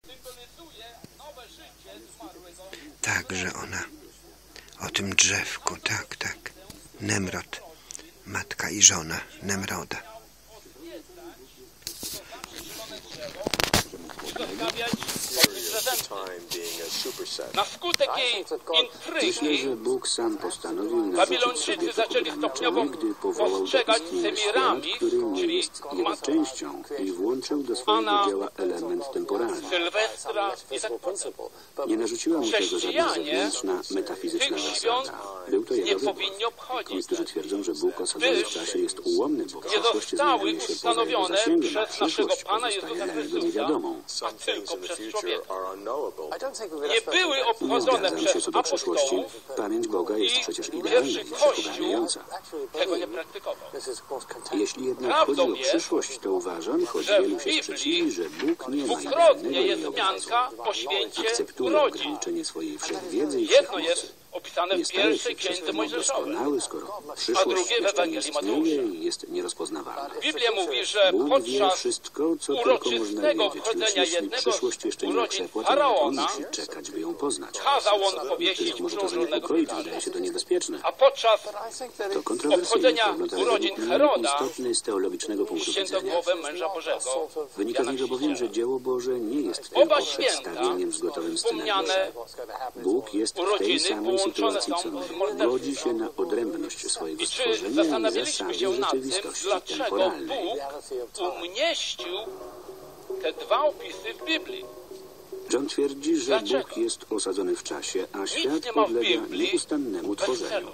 Tak, że ona o tym drzewku, tak, tak. Nemrod, matka i żona Nemroda. Na skutek jej intrygi Babilończycy zaczęli stopniowo postrzegać Semiramid, czyli częścią i włączył do swojego dzieła element temporalny. Sylwestra i tak Nie narzuciła mu tego żadna zewnętrzna, metafizyczna zasada. Był to nie jego powinni obchodzić, Niektórzy twierdzą, że Bóg osadzony w czasie jest ułomny, bo nie przyszłość zostały znajduje się poza jego ustanowione zasięgiem, a przez naszego przyszłość Pana pozostaje Jezusa jego Chrystusa, niewiadomą. a tylko przez człowieka. Nie Nie były Nie obchodzone zgadzam się przez co do przyszłości. apostołów Pamięć Boga jest i przecież idealna pierwszy i Kościół wszechogarniająca. tego nie praktykował. Jeśli jednak Prawdą chodzi o jest, przyszłość, to uważam, choć że w wielu się Biblii sprzeciwi, że Bóg nie ma Dwukrotnie innego jest jej wzmianka obrazu. o święcie Akceptuje urodzin. ograniczenie swojej wszechwiedzy i Jedno wszechmocy. jest opisane Nie w staje się pierwszej przez księdze to Mojżeszowej. doskonały, skoro A przyszłość drugie w jeszcze nie Ewangelii istnieje Mateusza. i jest nierozpoznawalna. Biblia mówi, że Bóg wie podczas wszystko, co tylko można uroczystego wiedzieć, lecz wchodzenia jeśli jednego przyszłość jeszcze nie urodzin okrzepła, to Faraona musi czekać, by ją poznać. kazał on powiesić Niektórych może to uprzążonego zaniepokoić, piekarza. wydaje się to niebezpieczne. A podczas To kontrowersyjne, obchodzenia pogląd, ale urodzin według mnie Heroda istotny z teologicznego punktu ścięto widzenia. głowę męża Bożego. Wynika z Jana niego bowiem, że Chrzciciela. dzieło Boże nie jest Oba tylko święta przedstawieniem w gotowym wspomniane scenariuszu. Bóg jest w tej urodziny samej połączone sytuacji, są co z my. morderstwem. Godzi się na odrębność swojego I czy stworzenia i zastanawialiśmy się zasady nad tym, rzeczywistości dlaczego temporalnej. Bóg umieścił te dwa opisy w Biblii? John twierdzi, że Dlaczego? Bóg jest osadzony w czasie, a świat nie ma w podlega Biblii nieustannemu bez tworzeniu. celu.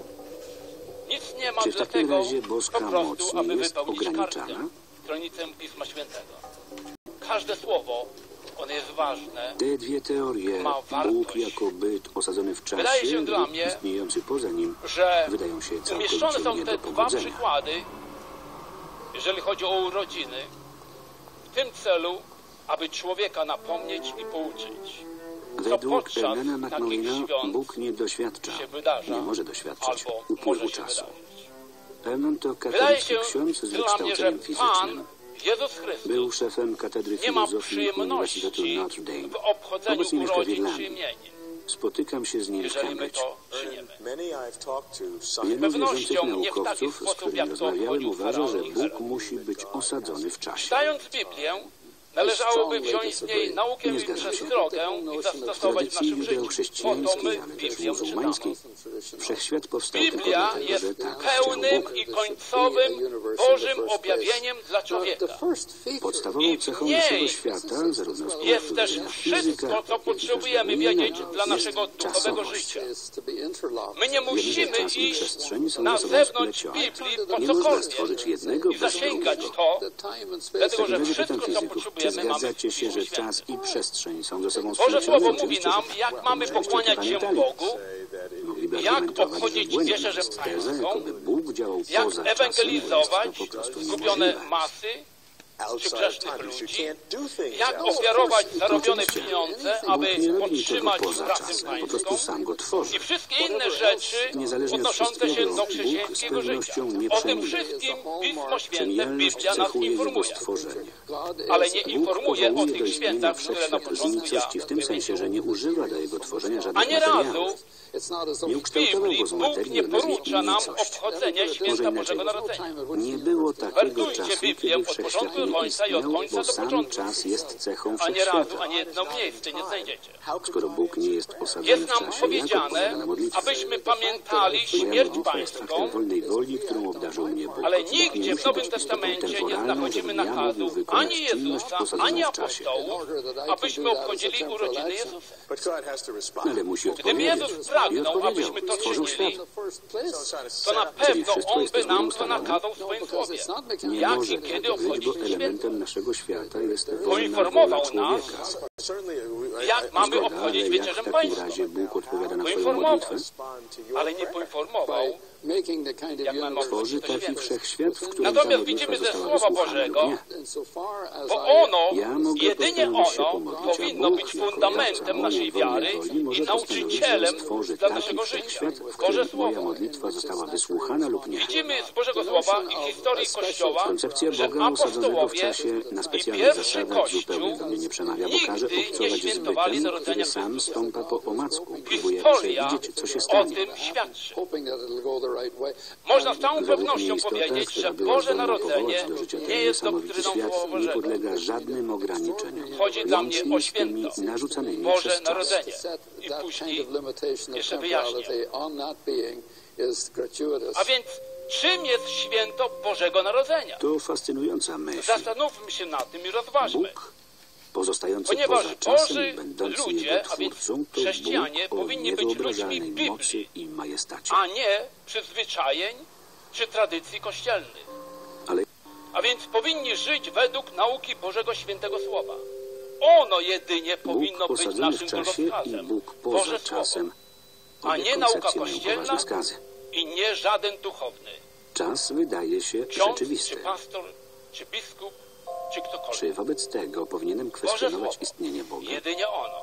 Nic nie ma Czy w takim dlatego razie boska po moc prostu, nie aby jest wypełnić ograniczana? kartkę, stronicę Pisma Świętego. Każde słowo, one jest ważne. Te dwie teorie, ma wartość. Bóg jako byt osadzony w czasie Wydaje się dla lub mnie, istniejący poza nim, że wydają się umieszczone całkowicie są nie te do dwa pogodzenia. przykłady, jeżeli chodzi o urodziny, w tym celu, aby człowieka napomnieć i pouczyć, co Według podczas Ernana takich McNollina świąt Bóg nie doświadcza, się wydarza, nie może doświadczyć albo upływu może się czasu. wydarzyć. Ernan to Wydaje katolicki się ksiądz z dla mnie, że wykształceniem Pan fizycznym. Jezus Chrystus Był szefem katedry nie ma filozofii przyjemności Uniwersytetu Notre Dame. w obchodzeniu Obecnie mieszka w urodzin czy Irlandii. imienin, Spotykam się z nim w jeżeli my Cambridge. to przyjmiemy. Wielu pewnością wierzących nie w taki naukowców, z sposób, którymi jak to rozmawiałem, obchodził uważa, że faraon i Bóg Herod. musi być osadzony w czasie. Czytając Biblię, należałoby wziąć z niej naukę Nie i zgadzam się. przestrogę i W zastosować w tradycji naszym życiu. Po to my judeo-chrześcijańskiej, ale też Biblię czytamy. muzułmańskiej, wszechświat powstał tylko Biblia dlatego, jest że tak chciał pełnym Bóg. i końcowym Bożym objawieniem dla człowieka. Podstawową I w cechą niej naszego świata, zarówno z punktu Jest też widzenia wszystko, fizyka, co jak i potrzebujemy każdego wiedzieć innego, dla naszego jest duchowego czasowość. życia. My nie musimy czas i iść przestrzeń są na ze sobą zewnątrz splecione. Biblii po Nie można cokolwiek stworzyć jednego i bez zasięgać drugiego. to, W dlatego takim że razie pytam wszystko, co fizyków, czy potrzebujemy, mamy w zgadzacie się, że Piśmie czas Świętym. i przestrzeń są ze sobą Boże splecione? Słowo mówi Oczywiście, nam, że jak mamy żebyście pokłaniać się pamiętali. Bogu, Mogliby jak argumentować, że obchodzić błędna wierzę jest teza, pańską, jakoby Bóg działał jak poza czasem, bo jest ewangelizować to po prostu zgubione niemożliwe. masy czy grzesznych ludzi, jak ofiarować zarobione pieniądze, aby Bóg nie robi niczego podtrzymać poza pracę czasem, po prostu pańską sam go tworzy. i wszystkie inne rzeczy Niezależnie od odnoszące się wszystkiego, do Bóg z chrześcijańskiego życia. pewnością nie O tym przemija. wszystkim Pismo Święte, Przemijalność Biblia nas cechuje jego informuje, stworzenie. ale nie Bóg informuje o powołuje tych do istnienia świętach, które na wszechświat z początku ja nicości w tym sensie, że nie używa do jego tworzenia żadnych ani razu materiałów. Nie w ukształtował Biblii go z Bóg materii, nie o nazwie porusza nam nicość. obchodzenia Może święta inaczej. Bożego Narodzenia. Nie było takiego Wertujcie czasu, Biblię kiedy od wszechświat początku do nie końca i od istniał, końca bo do sam początku. czas jest cechą Ani razu, wszechświata. ani jedno miejsce nie znajdziecie. Skoro Bóg nie jest osadzony Jest w nam czasie, jak powiedziane, odpowiada na modlitwę? abyśmy pamiętali Moja śmierć modlitwa jest aktem pańską, wolnej woli, którą obdarzył mnie Bóg. ale Bóg nigdzie nie w musi Nowym być istotą Testamencie nie temporalną, znachodzimy żebym ja mógł nakazu wykonać ani czynność Jezusa, posadzoną ani w czasie. apostołów, abyśmy obchodzili urodziny Jezusa. Ale musi Gdyby odpowiedzieć. Jezus I pragnął, odpowiedział. abyśmy to Stworzył czynili, świat. to na Czyli pewno wszystko On jest by zgodnie nam to ustalone? nakazał w swoim słowie. Nie Jak może i kiedy tak być, bo obchodzić święto. elementem naszego świata jest wolna Poinformował wola nas, człowieka. jak mamy Zgoda, obchodzić ale jak Wieczerzę w takim Pańską. razie Bóg odpowiada na twoją Poinformował, modlitwę? ale nie poinformował, jak mamy Tworzy odwrócić taki świat. wszechświat, w którym ta Natomiast modlitwa widzimy ze została Słowa wysłuchana lub Bożego, nie. bo ono, Ja mogę jedynie postanowić się ono pomodlić, a powinno Bóg, być jako fundamentem dawca naszej mojej wolnej wiary woli, i może postanowić, nauczycielem że stworzy dla taki naszego życia. wszechświat, w Boże którym moja Słowo. modlitwa została wysłuchana lub nie. Widzimy z Bożego Słowa i historii Kościoła, Koncepcja że Boga usadzonego w apostołowie czasie na i specjalnych pierwszy zasadach zupełnie Kościół do mnie nie przemawia, bo każe nigdy nie obcować z świętowali bytem, narodzenia który sam Chrystusa. stąpa po omacku, próbuje Historia przewidzieć, co się o stanie. tym świadczy. Można z całą Według mnie pewnością istota, powiedzieć, która że była Boże zdolna Narodzenie powołać do życia nie ten jest niesamowity doktryną świat, Słowa nie Bożego. podlega żadnym ograniczeniom, Chodzi dla mnie o łącznie z tymi święto, narzucanymi Boże przez czas. Narodzenie. I później jeszcze wyjaśnię. A więc czym jest święto Bożego Narodzenia? To fascynująca myśl. Zastanówmy się nad tym i rozważmy. Bóg, pozostający Ponieważ poza czasem, Boży będący ludzie, jego a więc twórcą, to chrześcijanie, Bóg o powinni być ludźmi niewyobrażalnej Biblii, mocy i majestacie. a nie przyzwyczajeń czy tradycji kościelnych. Ale A więc powinni żyć według nauki Bożego Świętego Słowa. Ono jedynie powinno Bóg być osadzony w naszym czasie i drogowskazem. Bóg poza Boże Słowo. czasem. A Obie nie nauka koncepcje mają kościelna poważne skazy. i nie żaden duchowny. Czas wydaje się Ksiądz, rzeczywisty. czy pastor, czy biskup, czy ktokolwiek. Czy wobec tego powinienem Boże kwestionować Słowo. istnienie Boga? Jedynie ono.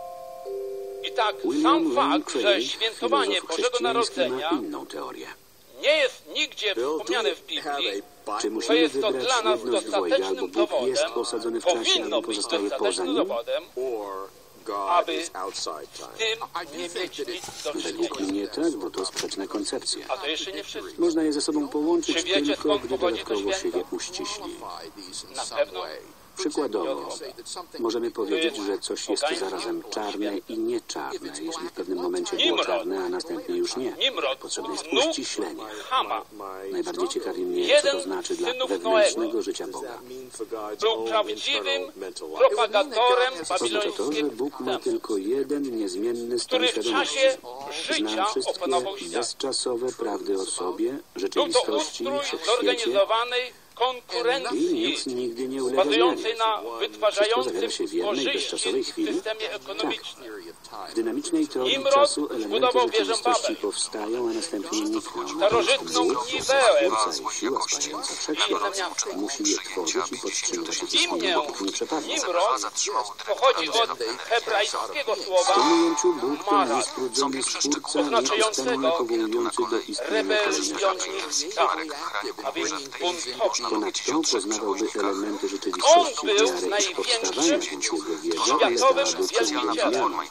I tak William sam Lane fakt, że Craig, świętowanie filozof Bożego chrześcijański, ma Narodzenia inną teorię. nie jest nigdzie wspomniane w Biblii, Czy to musimy jest to wybrać dla nas jedno z dwojga, albo dostatecznym Bóg jest dowodem, osadzony w czasie, powinno albo być pozostaje poza dostatecznym nim? dowodem, aby z tym nie mieć nic do Według czynienia. mnie tak, bo to sprzeczne koncepcje. A to jeszcze nie wszystko. Można je ze sobą połączyć Czy wiecie, tylko, skąd gdy pochodzi to dodatkowo się święto? je uściśli. Na pewno Przykładowo, możemy powiedzieć, że coś jest zarazem czarne i nieczarne, jeśli w pewnym momencie było Nimrod. czarne, a następnie już nie. Nimrod, Potrzebne jest wnuk uściślenie. Hama, Najbardziej ciekawi mnie, co jeden to znaczy z dla synów wewnętrznego Noego. życia Boga. był prawdziwym propagatorem Oznacza to, że babilońskiego Bóg ma systemu, tylko jeden niezmienny stan który w świadomości. czasie Zna życia wszystkie opanował świat. bezczasowe prawdy o sobie, Był to rzeczywistości, ustrój wszechświecie zorganizowanej i konkurencji, nic nigdy nie ulega bazującej na zmianie. wytwarzającym Wszystko zawiera się w jednej, korzyści bezczasowej chwili? systemie ekonomicznym. W dynamicznej teorii Nimrod czasu elementy zbudował wieżę rzeczywistości Babel. powstają, a następnie nikną. Starożytną Bóg, Niweę. twórca i siła spajająca wszechświat, musi je tworzyć i podtrzymywać ich istnienie, Imię dopóki nie przepadną. Nimrod pochodzi od hebrajskiego W słowa tym ujęciu Bóg to Mara, niestrudzony stwórca, oznaczającego nieustannie powołujący do istnienia kolejnych rebelionika, a więc buntownik. Ponadto poznawałby elementy On rzeczywistości w był miarę ich największym powstawania, więc jego wiedza światowym ulegałaby zwiastuncielem. przemianie.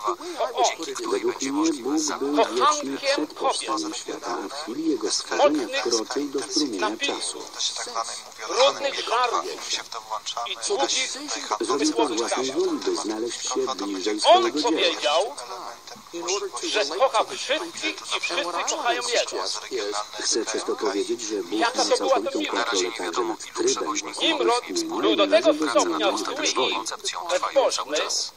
Według mnie Bóg był wieczny przed powstaniem świata, a w chwili jego stworzenia wkroczył do strumienia czasu. brudnych żartów i długich Zrobił to z wysłowych własnej spraw. woli, by znaleźć się bliżej On swojego dzieła. powiedział, że kocha wszystkich i wszyscy kochają Jego. Chcę przez to powiedzieć, że Bóg Jaka ma to była to całkowitą miłość? kontrolę także nad trybem własnego Nimrod istnienia był i do tego należy go stopnia znaleźć zły w woli. i bezbożny,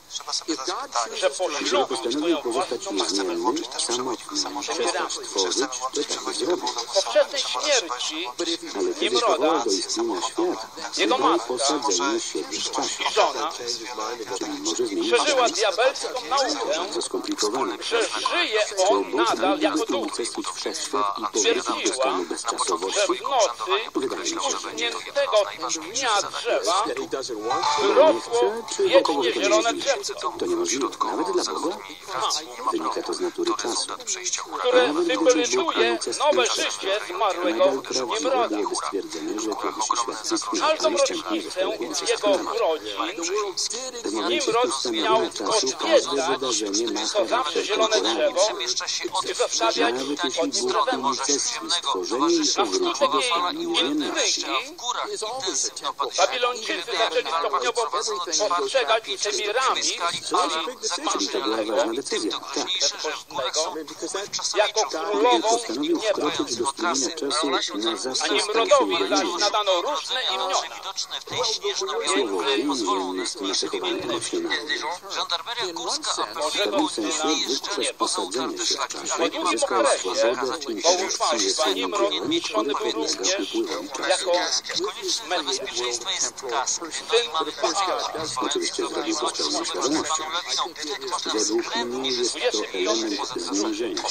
że Jeżeli poślubił postanowił swoją pozostać własną niezmienny, samotny, przestać tworzyć, to tak zrobił. Po wczesnej śmierci Ale kiedy Nimroda powołał do istnienia świat, Jego wybrał matka posadzenie siebie w czasie. i żona Czyli może zmienić przeżyła świat. diabelską naukę, Bardzo skomplikowane. że żyje Czy on Bóg nadal jako mógłby duch, unicestwić wszechświat i powrócić do stanu że bezczasowości? w nocy Wydaje mi się, że uśniętego dnia drzewa nie wyrosło chce, czy do wiecznie kogoś zielone chodzi? drzewko, To niemożliwe, nawet dla Boga. Wynika to z natury czasu. które Nawet gdyby Bóg symbolizuje nowe życie zmarłego nadal prawdziwe Nimroda. byłoby stwierdzenie, że kiedyś świat istniał, Każdą a nieszczęśliwie rocznicę został więcej jego skazany. urodzin W momencie Nimrod ustanowienia miał czasu każde odwiedzać wydarzenie ma to zawsze charakter zielone drzewo temporalny. i zostawiać Nawet jeśli od Bóg drewem. unicestwi stworzenie i Na powróci skutek do jej stanu niezmienności. intrygi Babilończycy zaczęli stopniowo postrzegać Semirami, Czyli to była ważna decyzja. Tak. jako Bóg królową postanowił nieba, wkroczyć do strumienia czasu na a zawsze stał się Nimrodowi zaś jedynym. nadano różne imiona. Słowo Yin jest nacechowane emocjonalnie. W pewnym sensie Bóg przez posadzenie się w czasie zyskał swobodę w interakcji ze swoim Nimrod dziełem, liczony który był podlega również upływowi czasu. jako Mesjasz, syn Baala. Oczywiście zrobił to z pełną świadomością, wiadomościach. Według mnie jest to element zniżenia.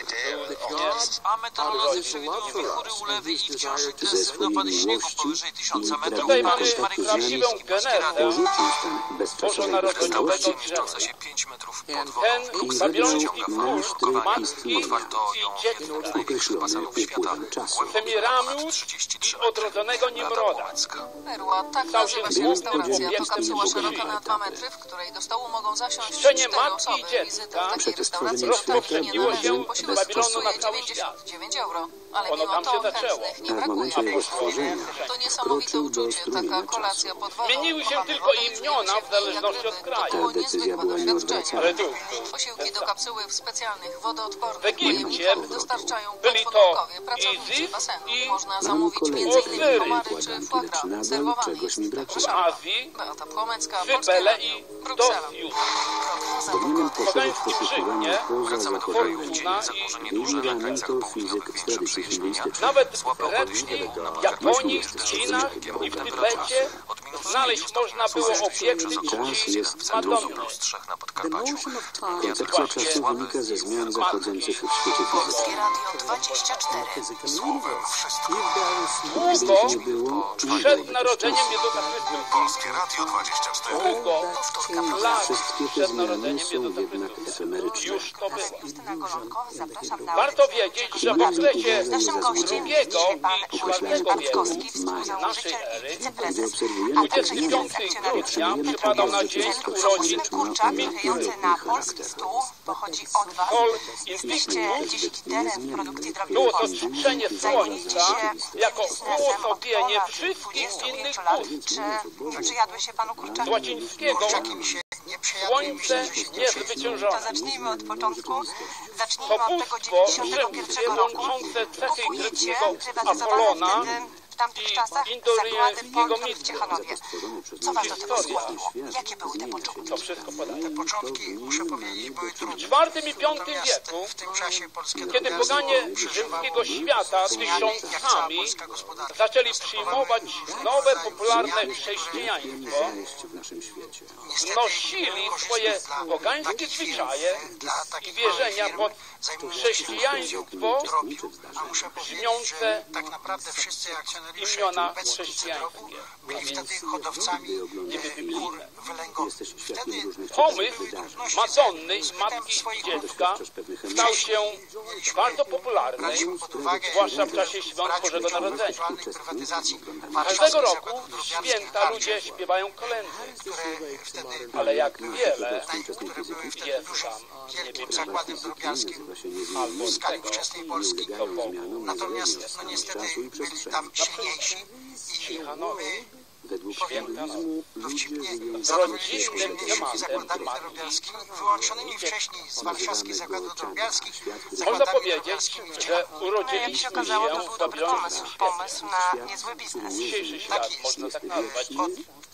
A meteorolodzy przewidują wichury, ulewy i wciąż Ze intensywny swojej opady śniegu miłości powyżej 1000 metrów. Tutaj mamy kontaktu z nami prawdziwą genezę porzucił stan bezczasowej bożonarodzeniowego gotowości drzewa. Się 5 metrów pod wodą. Ten babiloński kult monstry matki istnienia, i dziecka określony upływem czasu. Semiramus i odrodzonego Nimroda. Perła, tak Stał się nazywa się głównym restauracja. To obiektem kapsuła szeroka pokoju. na 2 metry, w której do stołu mogą zasiąść Czczenie 4 matki i osoby. dziecka Wizyta w takiej przed restauracji stworzeniem kosztuje świata nie było należy. się Posiłek z Babilonu kosztuje na cały świat. 99 euro, ale Ono mimo tam się to zaczęło. chętnych nie A w brakuje. momencie jego stworzenia To niesamowite wkroczył do uczucie, taka strumienia kolacja czasu. pod wodą. Zmieniły się kochamy tylko wodę, imiona w czujemy się zależności jak od ryby. kraju. To było Ta decyzja niezwykłe była doświadczenie. Ale nieodwracalna. tu, Posiłki do kapsuły w specjalnych, wodoodpornych W Egipcie pojemnikach dostarczają byli to podwodnikowie, pracownicy Izis basenu. i Można Mam zamówić kolejny m.in. Ozyrys. homary czy układanki, foie lecz gras. nadal Serwowany czegoś mi jest brakuje. w Azji, Beata Płomecka, Polskie Cybele Radio, i Bruksela. Dosius. Powinienem poszerzyć Pogańskim poszukiwania Rzymie poza zachodnią. Fortuna Duży ranin to fizyk z tradycji hinduistycznej. Nawet w Grecji, Japonii, w Chinach i w Tybecie znaleźć można było obiekty Czas czci jest Madonny. Koncepcja czasu wynika ze zmian zachodzących w świecie Polskie fizyki. Radio 24. Słowem wszystko. Długo Nie było i przed było narodzeniem czasu. Jezusa Polskie Radio 24. Długo, lat Wszystkie te przed zmiany narodzeniem są Jezusa jednak Chrystusa. efemeryczne. Już to było. Justyna Golonkowa, zapraszam na Warto audycję wiedzieć, że w Należy okresie uważać Naszym za gościem II jest dzisiaj pan i Krzysztof IV wieku Patkowski, naszej współzałożyciel ery, i wiceprezes, Gdy obserwujemy a także jeden 25 z akcjonariuszy grudnia przypadał na dzień urodzin kurczak ma kryjący pilotny na polski charakter. stół pochodzi od Was. Sol 210 teren produkcji drobiu było to polskiej. strzenie Zajmujecie słońca się jako biznesem od uosobienie ponad wszystkich 25 innych lat. bóstw. Czy przyjadły się Panu kurczaki? Z łacińskiego słońce To niezwyciężone. zacznijmy od początku. To Zacznijmy od tego bóstwo 91 rzymskie roku. łączące cechy Kupujecie greckiego prywatyzowane Apolona wtedy w tamtych i czasach zakłady indoryjskiego Polki w Mitra. Ciechanowie. Co Was do tego Historia. skłoniło? Jakie były te początki? To wszystko podane. Początki, muszę powiedzieć, były W trudne. IV i V Natomiast wieku, w tym czasie polskie kiedy poganie rzymskiego świata tysiącami zaczęli przyjmować nowe, popularne chrześcijaństwo, W naszym świecie. nosili swoje pogańskie zwyczaje i wierzenia pod chrześcijaństwo A muszę powiedzieć, brzmiące że tak naprawdę wszyscy akcjonariusze imiona obecni w chrześcijańskie. byli wtedy hodowcami kur wylęgowych. Jesteś świadkiem różnych Pomysł wydarzeń. Madonny i matki dziecka stał się bardzo popularny, zwłaszcza w czasie świąt Bożego Narodzenia. prywatyzacji Każdego roku w święta ludzie śpiewają kolędy, ale jak wiele jest tam w niebie zakładem drobiarskim w skali ówczesnej Polski. Natomiast no niestety byli tam silniejsi i Ciechanowie. Według Święta dowcipnie z zadowoliliśmy się rodzinnym mniejszymi tematem zakładami matki. drobiarskimi, wyłączonymi wcześniej z warszawskich zakładów drobiarskich. Można zakładami powiedzieć, drobiarskimi w że Ciechanowie. No, jak się urodziliśmy okazało, to się był w dobry babilońskim pomysł świecie. na niezły biznes. Dzisiejszy świat można tak nazwać. Od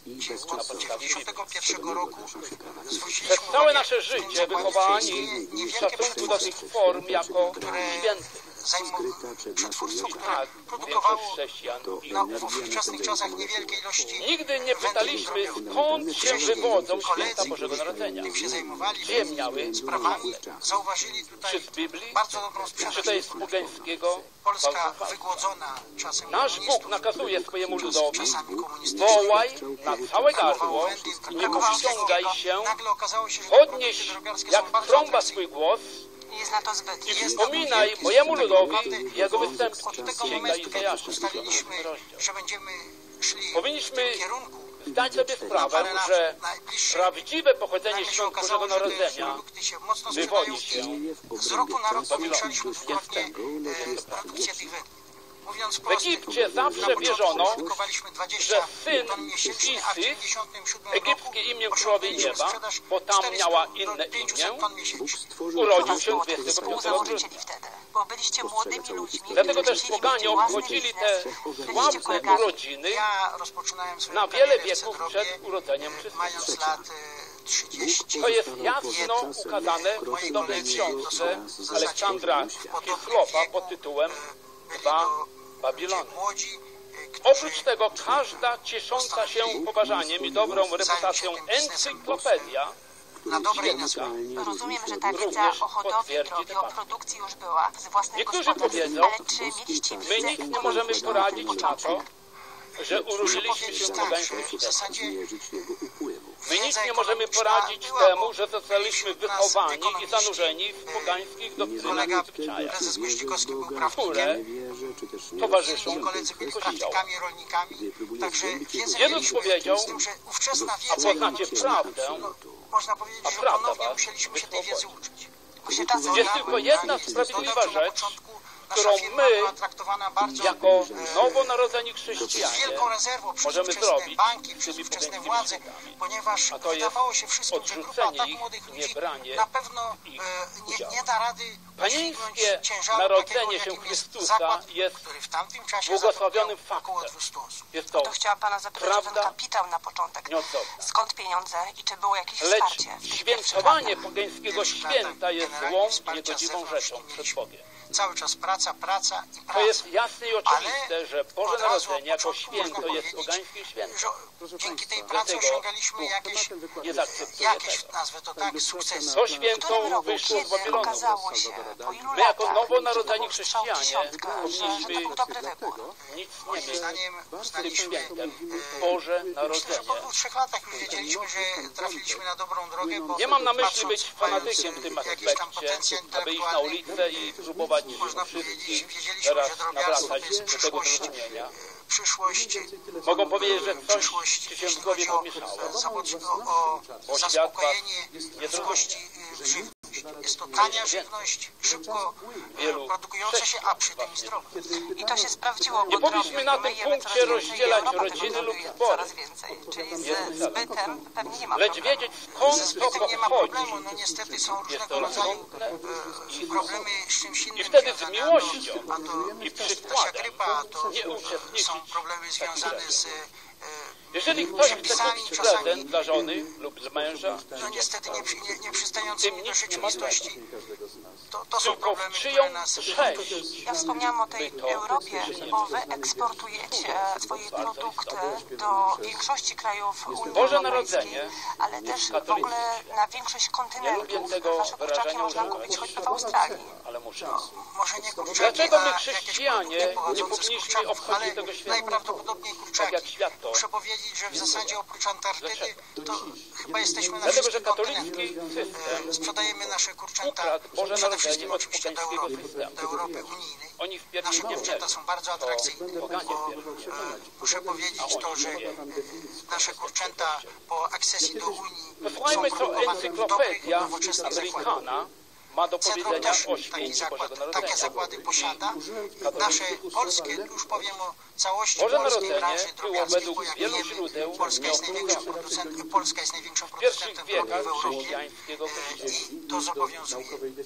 1991 roku Przez całe nasze życie wychowani w szacunku do tych form jako świętych. przetwórstwo, które Tak, produkowało większość chrześcijan i no, w ówczesnych czasach niewielkie ilości. nigdy nie pytaliśmy, skąd się wywodzą święta Bożego Narodzenia. Tym się zajmowali, Czym miały sprawami. Zauważyli Czy tutaj z Biblii, bardzo dobrą czy to jest sprzedaż. z pogańskiego Polska bałwochwalstwa. wygłodzona czasem Nasz Bóg komunistów, nakazuje swojemu ludowi, czasami komunistycznymi, wołaj na całe gardło i nie powściągaj się, nagle okazało się, że podnieś drobiarskie jak są bardzo trąba atrakcyjne. swój głos Jest na to zbyt. i przypominaj mojemu ludowi jego występki. Od tego Księga momentu, kiedy Izajasza, ustaliliśmy, 8 rozdział. że będziemy szli Powinniśmy w tym kierunku, zdać sobie sprawę, że prawdziwe pochodzenie nagle się świąt okazało, Bożego że te Narodzenia produkty się mocno wywodzi sprzedają się i z roku na rok Babilonu. powiększaliśmy dwukrotnie produkcję tych wędli. Mówiąc w prosto, Egipcie na zawsze początku wierzono, produkowaliśmy 20 że syn ton miesięcznie, a w Isy, 1997 egipskie roku imię królowej osiągnęliśmy nieba, sprzedaż bo tam 400 miała do inne 500 imię, ton miesięcznie. urodził się Było 25 grudnia. współzałożycieli wtedy, bo byliście młodymi ludźmi, Dlatego którzy też chcieli poganie mieć własny obchodzili te biznes, byliście sławne kolegami. urodziny Ja rozpoczynałem swoją na wiele karierę w wieków Cedrowie, przed urodzeniem mając Chrystusa. lat 30. To jest jasno ukazane w cudownej książce Aleksandra Kislowa pod tytułem Dwa Babilony. Młodzi, Oprócz tego każda ciesząca się poważaniem i dobrą reputacją encyklopedia których na dobre i na diametralnie Rozumiem, różni że się ta od wiedza Również o hodowli potwierdzi drobiu, te o fakty. produkcji już była z własnych Niektórzy gospodarstw, powiedzą, ale czy mieliście wiedzę My nic nie ekonomiczną możemy na poradzić na to, początek? że urodziliśmy się w pogańskim W świecie. zasadzie zmierzyć jego upływu. My nic wiedza nie możemy ekonomiczna poradzić była, temu, bo że zostaliśmy wśród nas wychowani i ekonomiści, zanurzeni w pogańskich doktrynach kolega i zwyczajach, prezes Gościkowski był które prawnikiem, towarzyszą inni koledzy byli Kościoła. praktykami rolnikami, także wiedzę Jezus mieliśmy, powiedział, z tym, że ówczesna a wiedza poznacie ekonomiczna, prawdę, można powiedzieć, a że prawda ponownie was musieliśmy się tej wiedzy uczyć. Bo się czasem Jest tylko jedna sprawiedliwa Na rzecz, początku którą nasza firma my, była traktowana bardzo jako nowonarodzeni z chrześcijanie, wielką rezerwą przez możemy ówczesne zrobić banki, z przez tymi ówczesne pogańskimi władze, świętami. ponieważ A to jest wydawało się wszystkim, że grupa odrzucenie tak ich, młodych ludzi niebranie na pewno ich nie da rady dźwignąć Panieńskie ciężaru narodzenie takiego, się jakim jest Chrystusa zakład, jest który w tamtym czasie błogosławionym zatrudniał około faktem. 200 osób. Jest to To chciałam pana zapytać o ten prawda kapitał na początek. nieodzowna. Skąd pieniądze i czy było jakieś Lecz wsparcie w tych pierwszych świętowanie latach? pogańskiego Pierwszych święta latach jest generalnie złą, wsparcia niegodziwą zewnątrz rzeczą nie przed mieliśmy. Bogiem. Cały czas praca i praca. To jest jasne i oczywiste, Ale że Boże od razu od Narodzenie jako początku święto można jest powiedzieć, pogańskim świętem. że dzięki tej pracy Dlatego osiągaliśmy jakieś, Nie zaakceptuję tego. nazwę to tak, sukcesy. To W święto którym roku, wyszło z kiedy Babilonu. okazało się, po ilu My jako latach, nowonarodzeni kiedy strzał chrześcijanie dziesiątka, że to powinniśmy był dobry wybór? nic nie Moim mieć zdaniem z tym uznaliśmy, świętem. Boże myślę, że Narodzenie. po 2-3 latach już wiedzieliśmy, że trafiliśmy na dobrą drogę, bo Nie mam na myśli patrząc, być fanatykiem w tym mając jakiś tam aspekcie, potencjał aby iść na intelektualny, ulicę i próbować można powiedzieć, wszystkich wiedzieliśmy, teraz że drobiarstwo to nawracać jest do tego przyszłość, zrozumienia. przyszłość, Mogą powiedzieć, że coś przyszłość, ci się w jeśli głowie chodzi pomieszało. o zaspokojenie nie żywności, żywność. Jest to tania żywność, szybko Wielu produkująca się, a przy tym zdrowa. I to się sprawdziło, Nie bo powinniśmy na tym my jemy punkcie coraz więcej, rozdzielać Europa tego rodziny lub produkuje zbory. coraz więcej, czyli ze zbytem pewnie nie ma Lecz problemu. wiedzieć Ze skąd to zbytem nie ma pochodzi. problemu, no niestety są Jest różnego to rodzaju rozsądne problemy z czymś innym i wtedy z związane, miłością a to i ptasia przykładem grypa, a to nie uczestniczyć są problemy w takich związane rzeczach. z Jeżeli ktoś chce przepisami kupić czasami, prezent dla żony lub dla męża, no niestety nie tym przystającymi do nic nie ma rzeczywistości. To są tylko w problemy, czyją które nas... cześć Ja wspomniałam o tej by to Europie, czynić. bo wy eksportujecie swoje Bardzo produkty istotne. do większości krajów Unii Boże Europejskiej, Narodzenie ale też w katolicyzm. ogóle na większość Nie kontynentów. lubię tego Wasze kurczaki wyrażenia można używać. kupić choćby w Australii. ale muszę. Może nie kurczaki, Dlaczego my a chrześcijanie jakieś nie produkty pochodzące z powinniśmy kurczaków, obchodzić ale tego święta? najprawdopodobniej Tak kurczaki. jak świat to. Muszę powiedzieć, że w zasadzie oprócz Antarktydy to chyba jesteśmy na Dlatego, że wszystkich katolicki kontynentach. system Sprzedajemy nasze kurczęta ukradł Boże przede wszystkim Narodzenie od oczywiście do pogańskiego Europy, systemu. do Europy unijnej. Oni w Nasze pierwszym nie kurczęta wzięli. są bardzo To atrakcyjne, poganie bo wzięli. muszę powiedzieć to, że nasze kurczęta po akcesji do Unii Posłuchajmy, są co produkowane w dobrych, encyklopedia nowoczesnych zakładach. Amerykana ma do Cedro powiedzenia też o taki święcie zakład, Bożego takie Narodzenia. zakłady posiada. Nasze polskie, już powiem o całości Boże polskiej Narodzenie branży było drobiarskiej, według bo jak wielu wiemy, źródeł Polska jest największym nieobliczone. producentem, Polska jest największym W pierwszych producentem drobiu wiekach w Europie chrześcijańskiego Kościoła. i to zobowiązuje.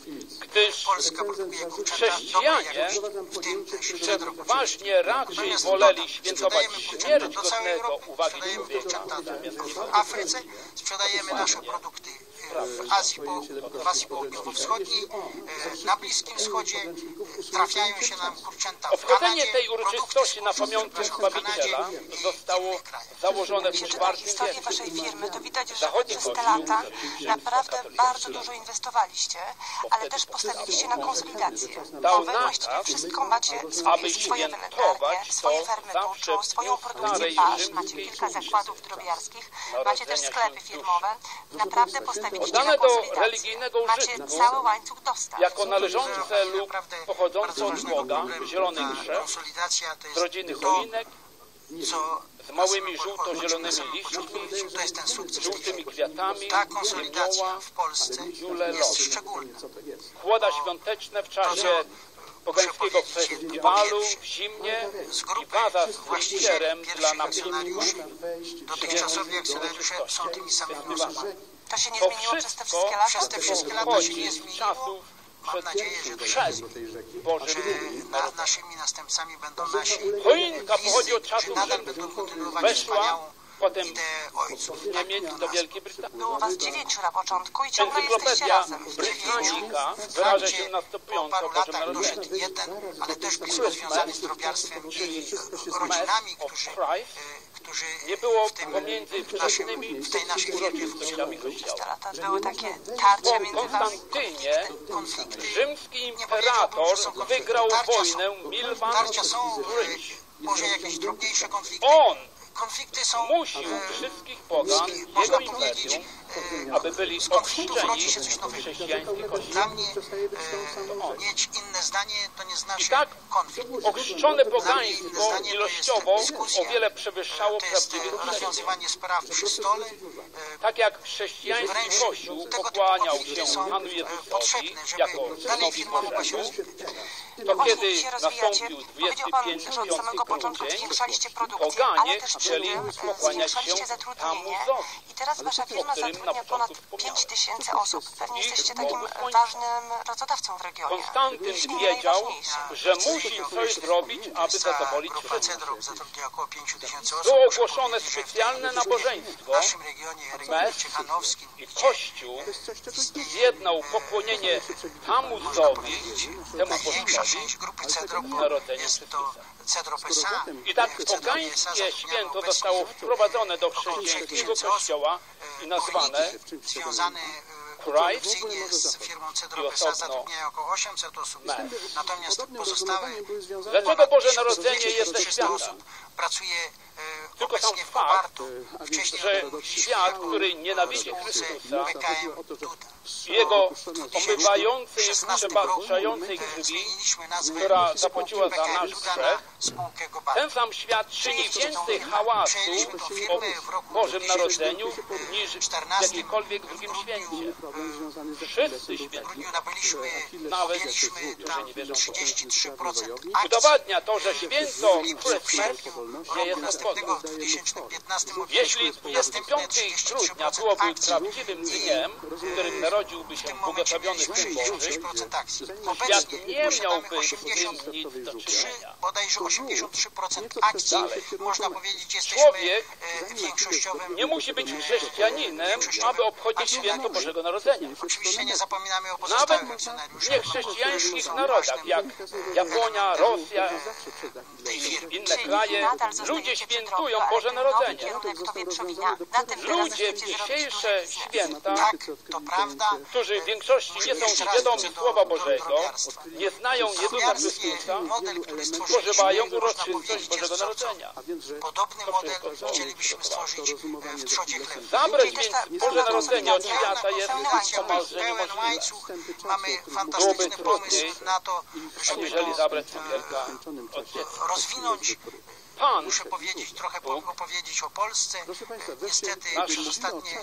Gdyż Polska produkuje kurczęta chrześcijanie dobrej jakości, w tym też cedro przeważnie raczej Natomiast woleli świętować sprzedajemy kurczęta śmierć do całej godnego Europy, uwagi sprzedajemy człowieka kurczęta zamiast w Afryce, sprzedajemy nasze produkty w Azji, w Azji Południowo-Wschodniej, na Bliskim Wschodzie, trafiają się nam kurczęta w Obchodzenie Kanadzie, tej produkty uroczystości na spożywcze, pamiątkę przepraszam, w Zbawiciela Kanadzie i zostało innych krajach. założone w Jak się czyta IV historię wieku. waszej firmy, to widać, że wy Zachodni przez te Kościół lata wzięli naprawdę katolicki. bardzo dużo inwestowaliście, ale wtedy też postawiliście na konsolidację. Dał Bo wy właściwie nakaz, wszystko macie, aby swoje świętować wynędzarnie, swoje to fermy zawsze tuczu, w swoją dniu produkcję starej pasz, macie rzymskiej kilka służby. zakładów drobiarskich, macie też Narodzenia sklepy się firmowe. Naprawdę postawiliście Oddane na do konsolidację. religijnego Macie użytku cały łańcuch dostaw. jako należące lub Naprawdę pochodzące bardzo od ważnego Boga problemu. zielone Ta msze konsolidacja to z rodziny jest to, choinek co z małymi na samym żółto-zielonymi początku liśćmi, to jest ten sukces. żółtymi kwiatami, Ta konsolidacja żywioła, w Polsce ziule jest lodu. szczególna. Chłoda świąteczne w czasie pogańskiego festiwalu w zimnie Z i grupy waza z właścicieli, kłębierem dla pierwszych napiętych akcjonariuszy, dotychczasowi akcjonariusze są tymi samymi osobami. To się nie To zmieniło przez te wszystko wszystkie lata? Przez te wszystkie lata się pochodzi nie z zmieniło. czasów Mam nadzieję, że to przed Bożym że naszymi następcami będą nasi Choinka pochodzi od bliscy, czasów którzy nadal Rzymu. będą kontynuować Weszła wspaniałą potem idę ojców. z Niemiec do Wielkiej Brytanii. Było was 9 na początku i ciągle jesteście Encyklopedia razem. Britannica wyraża się następująco Po o paru Bożym latach Narodzeniu. doszedł jeden, ale też blisko związany z drobiarstwem i rodzinami, którzy Nie było w tym pomiędzy wczesnymi w tej naszej firmie uroczystościami Kościoła. Te lata były takie tarcie Po między wami. Konstantynie konflikty. rzymski Nie powiedziałbym, imperator że są konflikty. wygrał Tarcia są. wojnę Milvan Tarcia są, Bridge. może jakieś drobniejsze konflikty. On Konflikty są, musił wszystkich pogan, jego można powiedzieć, imperium, aby byli z konfliktów rodzi się ochrzczeni coś nowego. chrześcijański Kościół. Dla mnie mieć inne zdanie to nie I znaczy tak konflikt. ochrzczone Dla mnie inne pogaństwo zdanie to jest ilościowo dyskusja, o wiele przewyższało to jest prawdziwych chrześcijan. rozwiązywanie spraw przy stole. Tak jak chrześcijański Wręcz Kościół tego typu pokłaniał konflikty się są Panu Jezusowi potrzebne, jako żeby dalej synowi firma mogła się Bożemu, rozwijać. to Właśnie kiedy się rozwijacie. nastąpił Powiedział Pan, 25 że od samego początku grudzień, zwiększaliście produkcję, poganie ale też przy chcieli tym pokłaniać zwiększaliście się zatrudnienie Tamuzowi, i teraz wasza firma którym na zatrudnia ponad początku 5 wspomniałem. 000 osób. Pewnie I jesteście takim Bogu ważnym pracodawcą w regionie. Konstantyn Jeśli nie wiedział, najważniejszym. że musi coś zrobić, aby zadowolić Grupa Rzymian. Cedrów zatrudnia około 5 000 osób. Było Muszę ogłoszone powiedzieć, że w tej specjalne chwili nabożeństwo, w naszym regionie, regionie ciechanowskim, i Kościół zjednał pokłonienie Tamuzowi, temu największa bożkowi, część grupy Cedrów narodzeniu jest to Cedrów SA. I tak pogańskie święto zostało wprowadzone do chrześcijańskiego kościoła i nazwane związane produkcyjnie z firmą Cedrów SA zatrudniają około 800 osób. Natomiast pozostałe Dlaczego Boże Narodzenie jest ze 300 świata? osób pracuje Tylko sam obecnie w fakt, Kowartu. Wcześniej że robiliśmy świat, który nienawidzi w Chrystusa, PKM Duda. jego omywającej, 16 przebaczającej krwi, zmieniliśmy nazwę która zapłaciła za PKM nasz Duda grzech, na spółkę Gobarta. ten sam świat czyni więcej hałasu o Bożym Narodzeniu niż w jakikolwiek drugim święcie. Wszyscy W święci, grudniu nabyliśmy, nawet objęliśmy którzy tam nie wierzą w 33% akcji. udowadnia to, że święto Christmas nie jest od Następnego Boga. w 2015 Jeśli 25 grudnia byłoby prawdziwym dniem, w którym narodziłby się błogosławiony Syn Boży, 33% akcji. świat Obecnie nie posiadamy miałby z tym nic do 83, czynienia. bodajże 83% akcji. Można powiedzieć, jesteśmy Człowiek większościowym. nie musi być chrześcijaninem, aby obchodzić święto Bożego Narodzenia. Oczywiście nie zapominamy o Nawet pozostałych w akcjonariuszach. niechrześcijańskich narodach, jak Japonia, Rosja, inne kraje, ludzie świętują Boże Narodzenie. Ludzie w dzisiejsze święta, Tak, to prawda. którzy w większości nie są świadomi Słowa Bożego, nie znają Jezusa Chrystusa, Model, który stworzyliśmy, przeżywają można uroczystość powiedzieć, Bożego jest Narodzenia. podobny model chcielibyśmy stworzyć w Trzodzie Chleb. Zabrać więc Boże Narodzenie od świata jest omalże Pełen niemożliwe. łańcuch. Mamy fantastyczny pomysł na to, żeby Aniżeli to zabrać cukierka od dziecka. rozwinąć. Pan Muszę powiedzieć, trochę opowiedzieć o Polsce. Niestety przez ostatnie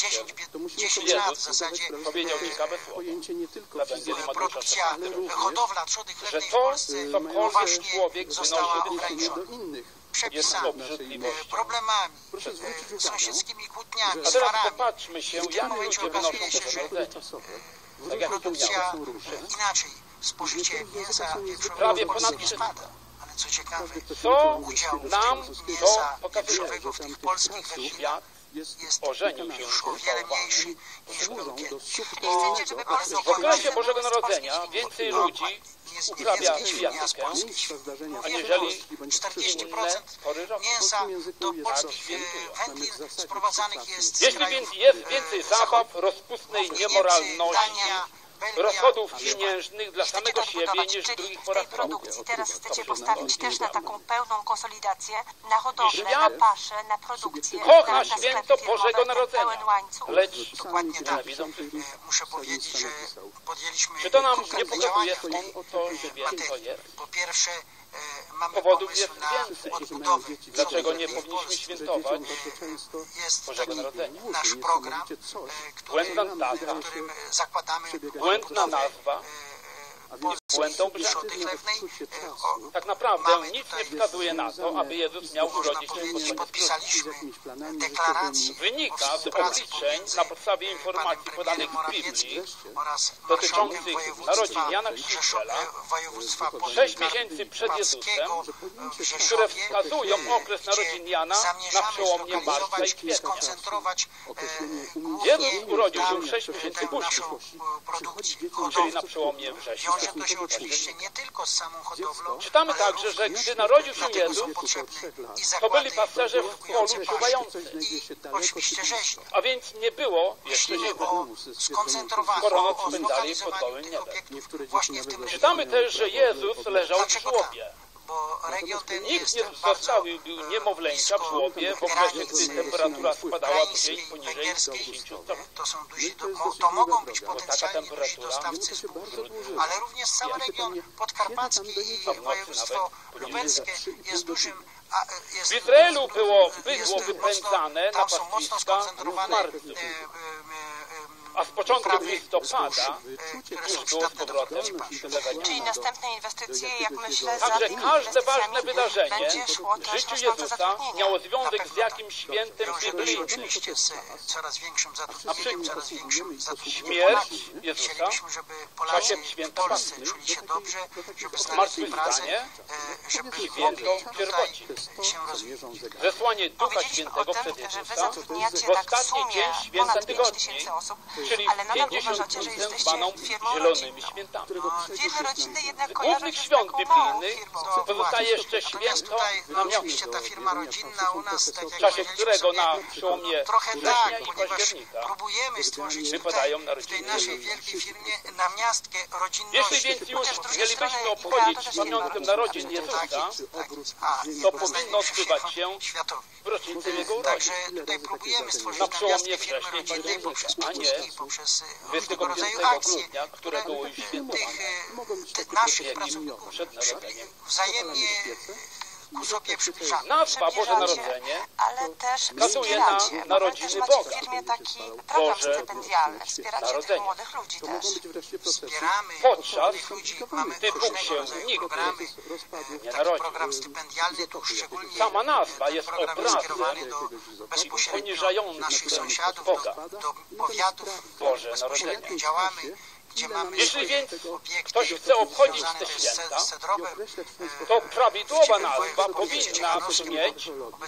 10 lat w zasadzie powiedział ciekawe słowo dla Ewangelii Mateusza produkcja, 16 roku, hodowla trzody że chlewnej w to, Polsce cokolwiek właśnie człowiek została wynosi do ograniczona jest przepisami, obrzydliwością. problemami, sąsiedzkimi kłótniami, A teraz swarami. popatrzmy się, W tym jak momencie ludzie okazuje wynoszą się, Boże że Narodzenie. Tak jak produkcja wspomniałem. inaczej, spożycie mięsa wieprzowego Prawie w Polsce ponad nie wszystko. spada. Ale co ciekawe, Co udział nam mięsa to pokazuje? wieprzowego w tych polskich wędlinach Świat jest ożenił się już o wiele mniejszy niż był kiedyś. Nie chcecie, żeby polskie W okresie firmy Bożego były z Narodzenia polskich więcej świń. ludzi Jest uprawia więcej świnia z świadkę, polskich świń. aniżeli 40% pory roku. mięsa do polskich wędlin sprowadzanych jest z Jeśli krajów więc jest więcej zabaw, rozpustnej Niemcy, niemoralności, Dania, Belgia, rozchodów pieniężnych dla Chcecie samego to siebie budować, niż w czyli drugich w tej porach roku. produkcji teraz chcecie postawić też na taką pełną konsolidację, na hodowlę, na świat paszę, na produkcję, kocha na święto sklepy firmowe, Bożego ten Narodzenia, pełen łańcuch. lecz Dokładnie tak. nienawidzą wszystkich. Muszę powiedzieć, że podjęliśmy Czy to nam nie konkretne pokazuje, działania. skąd to święto jest? Po pierwsze, mamy Powodów pomysł jest na więcej. odbudowę. Dlaczego nie w powinniśmy Polsce. świętować Jest Bożego taki Narodzenia? nasz program, Błędna nazwa, którym zakładamy błędna nazwa, błędą wschodu chlewnej. Tak naprawdę Mamy nic tutaj nie wskazuje na to, aby Jezus miał można urodzić się powiedzieć, pod koniec podpisaliśmy deklarację Wynika o z współpracy obliczeń pomiędzy na podstawie panem informacji podanych premierem w Biblii Morawieckim oraz dotyczących marszałkiem narodzin województwa Jana Chrzciciela, województwa 6 miesięcy przed podkarpackiego Jezusem, w które Rzeszowie, wskazują okres narodzin Jana na zamierzamy przełomie marca i zlokalizować i kwietnia. skoncentrować Jezus urodził się na 6 miesięcy tę później, naszą produkcję czyli hodowlę. na przełomie września. Wiąże to się oczywiście nie tylko z samą hodowlą, Czytamy ale także, że również gdy narodził się dlatego są Jezus, potrzebne i to byli zakłady pasterze w produkujące polu paszczę czuwający. i oczywiście rzeźnie. A więc nie było jeszcze Myślimy ziemi. o skoncentrowaniu, Skoro noc o spędzali pod zlokalizowaniu gołym tych niebem. obiektów właśnie w tym regionie. Czytamy też, że Jezus leżał w Dlaczego żłobie. Bo region ten Nikt jest nie bardzo zostawił niemowlęcia w żłobie w okresie, gdy temperatura spadała poniżej 10 stopni. to są to mogą być taka potencjalnie duzi temperatura dostawcy zbóż, ale również sam region podkarpacki i województwo lubelskie jest dużym. W Izraelu było jest bydło wypędzane na tam są mocno pastwiska w skoncentrowane marcu. A z początku listopada które już są było z przydatne do powrotem hodowli przelewenia. Czyli następne inwestycje, jak myślę, za Także tymi każde ważne inwestycjami wydarzenie będzie szło w też życiu rosnące Jezusa zatrudnienie. miało Na związek pewno z jakimś świętym wiąże to się biblijnym. oczywiście z coraz większym zatrudnieniem, coraz większym zatrudnieniem Śmierć Polaków. Jezusa Chcielibyśmy, żeby w Polacy czasie w święta Polsce Pasji. czuli się dobrze, żeby znaleźli Zmartwychwstanie, pracę, żeby święto mogli tutaj pierwocin. się rozwijać. Zesłanie Ducha Powiedzieliśmy o Świętego tym, przed że wy Jezusa zatrudniacie w tak w ostatni sumie dzień święta ponad 5 tygodni, tysięcy osób, czyli ale nadal 50 uważacie, że jesteście zwaną firmą zielonymi rodzinną. świętami. Firmy rodzinne jednak Z kojarzą głównych się z świąt taką małą biblijnych firmą. pozostaje jeszcze Natomiast święto tutaj oczywiście namiotu, ta firma rodzinna u nas, tak w jak czasie powiedzieliśmy którego sobie, na przełomie trochę września tak, i ponieważ października próbujemy stworzyć wypadają tutaj w tej narodziny naszej Jezusa. wielkiej firmie namiastkę rodzinności. Jeśli więc już Chociaż z drugiej mielibyśmy strony obchodzić to też pamiątkę nie narodzin ma. Jezusa, A, to jedna z powinno największych odbywać firm się światowych. w rocznicę Jego urodzin. Także tutaj próbujemy stworzyć Na przełomie namiastkę firmy września i rodzinnej października, poprzez a nie puszki, poprzez różnego 25 rodzaju akcje, grudnia, które było już świętowane tych naszych wieki pracowników przed narodzeniem. wzajemnie ku sobie przybliżamy. Nazwa Boże Przybliżacie, Narodzenie ale też wskazuje na wspieracie, bo wy narodziny też macie Boga. w firmie taki program Boże stypendialny, wspieracie tych Narodzenie. młodych ludzi też. Wspieramy Podczas młodych ludzi, mamy typu różnego się rodzaju nikt programy. nie Taki narodził. program stypendialny, tu szczególnie Sama nazwa ten jest program obrazem skierowany do bezpośrednio poniżającym naszych sąsiadów, Boga. do powiatów, Boże bezpośrednio Narodzenie. działamy, gdzie mamy Jeśli więc obiekty ktoś chce obchodzić związane te też święta, z cedrowem, to prawidłowa nazwa powinna brzmieć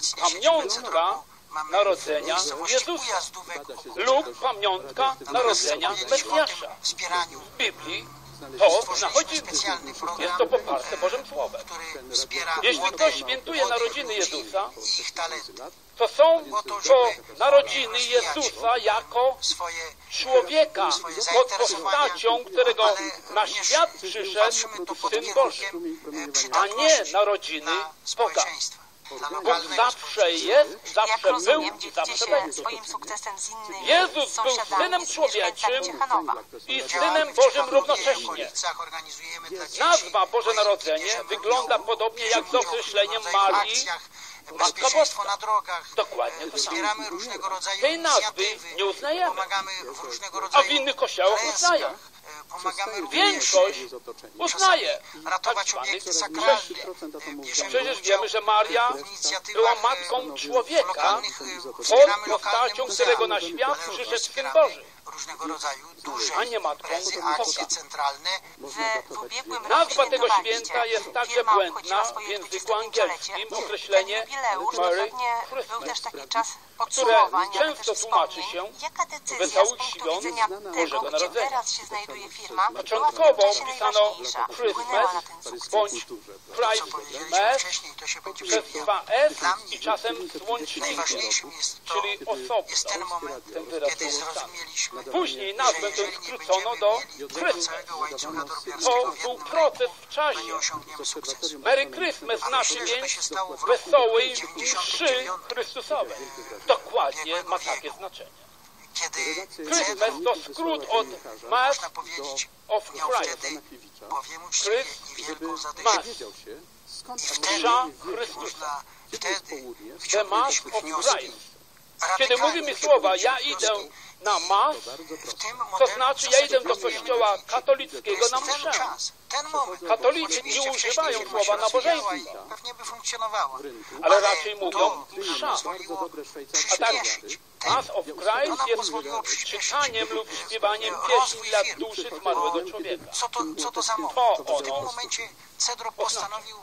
pamiątka narodzenia Jezusa lub pamiątka narodzenia Mesjasza. wspieraniu W Biblii to stworzyliśmy znachodzi, specjalny jest program, to poparte Bożym Słowem. który wspiera Jeśli młodych ktoś świętuje narodziny ludzi Jezusa, i ich talenty, to są to narodziny Jezusa jako swoje człowieka swoje pod zainteresowania, postacią, którego ale na również świat przyszedł patrzymy to pod Syn Boży, kierunkiem a nie przydatności narodziny dla Boga. społeczeństwa. Dla Bóg lokalnego zawsze jest, Jak zawsze był rozumiem, i dzielicie zawsze się będzie. swoim sukcesem z innymi Jezus był sąsiadami, Synem z Człowieczym mieszkańcami Ciechanowa. i Działamy Synem w Bożym Ciechanowie, w równocześnie. okolicach, organizujemy dla dzieci Nazwa Boże obojętnie Narodzenie bierzemy wygląda udział, podobnie jak z bierzemy udział w określeniem różnego rodzaju Marii, akcjach, Matka bezpieczeństwo Boska. na drogach, Dokładnie to samo. wspieramy różnego rodzaju Tej nazwy inicjatywy, nie uznajemy, pomagamy w różnego a rodzaju w innych kościołach klęskach, uznają. pomagamy również Większość uznaje ratować tak obiekty zwanych sakralne. chrześcijan. Bierzemy Przecież udział wiemy, że Maria w inicjatywach, była matką człowieka, lokalnych, pod wspieramy lokalne postacią, muzea, którego na świat ale przyszedł również Syn wspieramy Boży, różnego rodzaju duże a nie matką imprezy, Boga. akcje centralne. W ubiegłym roku Nazwa tego świętowaliście. święta jest także Firma błędna obchodziła swoje w języku 25-lecie. angielskim. Określenie Ten jubileusz to Merry pewnie był też Christmas, taki czas które podsumowań, ale często też tłumaczy wspomnień. się Jaka decyzja z wesołych punktu świąt widzenia Bożego tego, gdzie Narodzenia. teraz się znajduje firma, była w tym Początkowo czasie pisano najważniejsza, wpłynęła na ten Christmas sukces? bądź Co Christ powiedzieliśmy Mass wcześniej, to się będzie przez przewijało. 2S Dla mnie i czasem z łącznikiem, najważniejszym jest to, czyli jest ten osobno, moment, ten wyraz kiedy był ustany. zrozumieliśmy, Później że nazwę tę jeżeli nie skrócono będziemy do mieli tego Christmas. całego łańcucha To drobiarskiego w był jednym proces ręku, w to czasie. nie osiągniemy sukcesu. Merry Christmas A znaczy myślę, że to więc się stało w roku wesołej mszy 99, Chrystusowej. Dokładnie ma takie znaczenie. kiedy Christmas to skrót od Mass można powiedzieć, of miał Christ. wtedy powiem uczciwie i wielką zadyszkę. Mass, I wtedy msza Chrystusa. można, wtedy The Mass wyciągnęliśmy of wnioski. Christ. Kiedy mówimy słowa, ja idę na mas, to znaczy ja idę do kościoła katolickiego na mszę. Ten moment, Katolicy nie używają słowa nabożeństwa, pewnie by funkcjonowała, ale raczej mówią msza. pozwoliło A tak, przyspieszyć. Mass of Christ jest czytaniem lub śpiewaniem pieśni dla duszy zmarłego człowieka. Co to za moment? To W tym ono momencie Cedro postanowił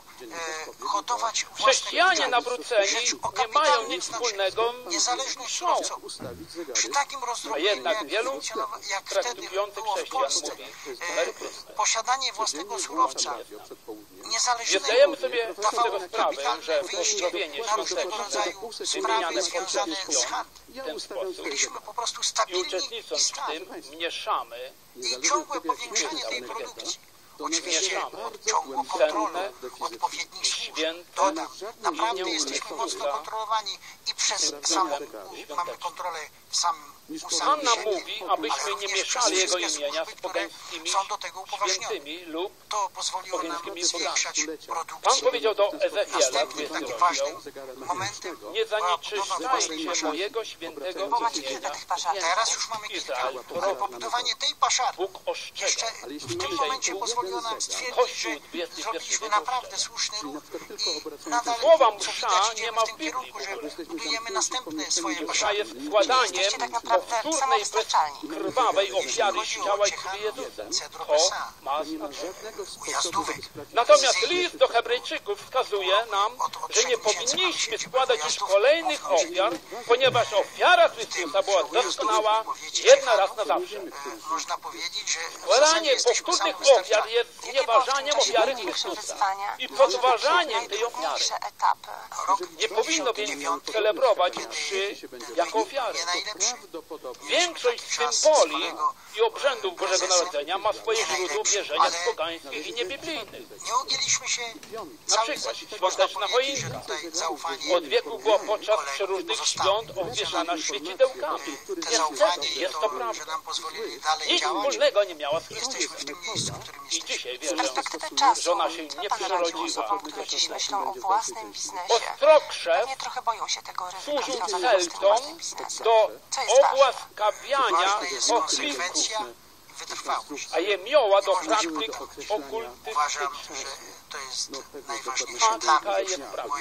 hodować Chrześcijanie nawróceni nie mają nic wspólnego niezależność z surowców. mszą. Przy takim A rozdrobnieniu, jednak wielu jak wtedy praktykujących było w chrześcijan Polsce, mówi Merry Christmas. posiadanie własnego surowca Nie niezależnego zdajemy sobie z dawało tego sprawę, kapitalne że wyjście uzdrowienie na różnego świąteczne rodzaju wymieniane sprawy związane z koncepcją handlem. w ten sposób Byliśmy po prostu i stabilni i uczestnicząc w stali. tym mieszamy I ciągłe powiększanie tej produkcji. Oczywiście mieszamy ciągłą kontrolę cenne odpowiednich i służb. święte Dodam, naprawdę imię jesteśmy mocno Chrystusa kontrolowani i przez samą mamy kontrolę w samym Hanna siebie, mówi, ale abyśmy nie również mieszali przez Jego wszystkie imienia służby, z które pogańskimi są do tego upoważnione. świętymi lub To pozwoliło nam pogańskimi zwiększać bogami. produkcję. Pan powiedział do Ezechiela, Następnym 20 takim rozdział, ważnym momentem nie była budowa zanieczyszczajcie własnej mojego świętego Bo macie imienia. kilka tych paszarzy. Teraz już mamy kilka, Izrael, ale pobudowanie tej paszary Bóg ostrzega. jeszcze w tym momencie pozwoliło nam stwierdzić, Kościół że 21 zrobiliśmy wieku naprawdę ostrzega. słuszny ruch i nadal Słowa co msza widać, nie idziemy ma w w tym Biblii kierunku, w że ogóle. budujemy następne swoje Msza paszary. jest składaniem Jesteście tak naprawdę powtórnej, samowystarczalni. krwawej ofiary z ciała i krwi Jezusa. To ma znaczenie. Ujazdówek. Natomiast list do Hebrajczyków wskazuje nam, że nie powinniśmy składać już kolejnych ofiar, ponieważ ofiara Chrystusa była doskonała jedna raz na zawsze. Można powiedzieć, że w Składanie zasadzie jesteśmy powtórnych samowystarczalni. ofiar jest Jakie znieważaniem było w tym ofiary czasie Chrystusa wyzwania i podważaniem tej ofiary. najtrudniejsze etapy? Rok Nie powinno więc 99 celebrować mszy jako ofiary. nie najlepszy. Większość symboli i obrzędów Bożego Narodzenia ma swoje źródło wierzenia z pogańskich i niebiblijnych. Nie ugięliśmy się Na przykład świąteczna choinka. Od wieku była podczas przeróżnych świąt obwieszana świecidełkami. Niestety jest to że prawda. nam pozwolili dalej Nic działać. wspólnego nie miała z Jesteśmy w Chrystusem. tym miejscu, w którym I jesteśmy. dzisiaj Z wierzę, perspektywy czasu, że ona się co nie pan radził przerodziła. osobom, które dziś myślą o własnym biznesie? Ostrokrzew Pewnie trochę boją się tego ryzyka służył związanego z tym Celtom własnym biznesem. do Co jest ważne? ogłaskawiania Ważna jest ochliwków, konsekwencja i wytrwałość. a jemioła do praktyk Uważam, okultystycznych. że to jest najważniejsze dla Taka mnie. jest prawda.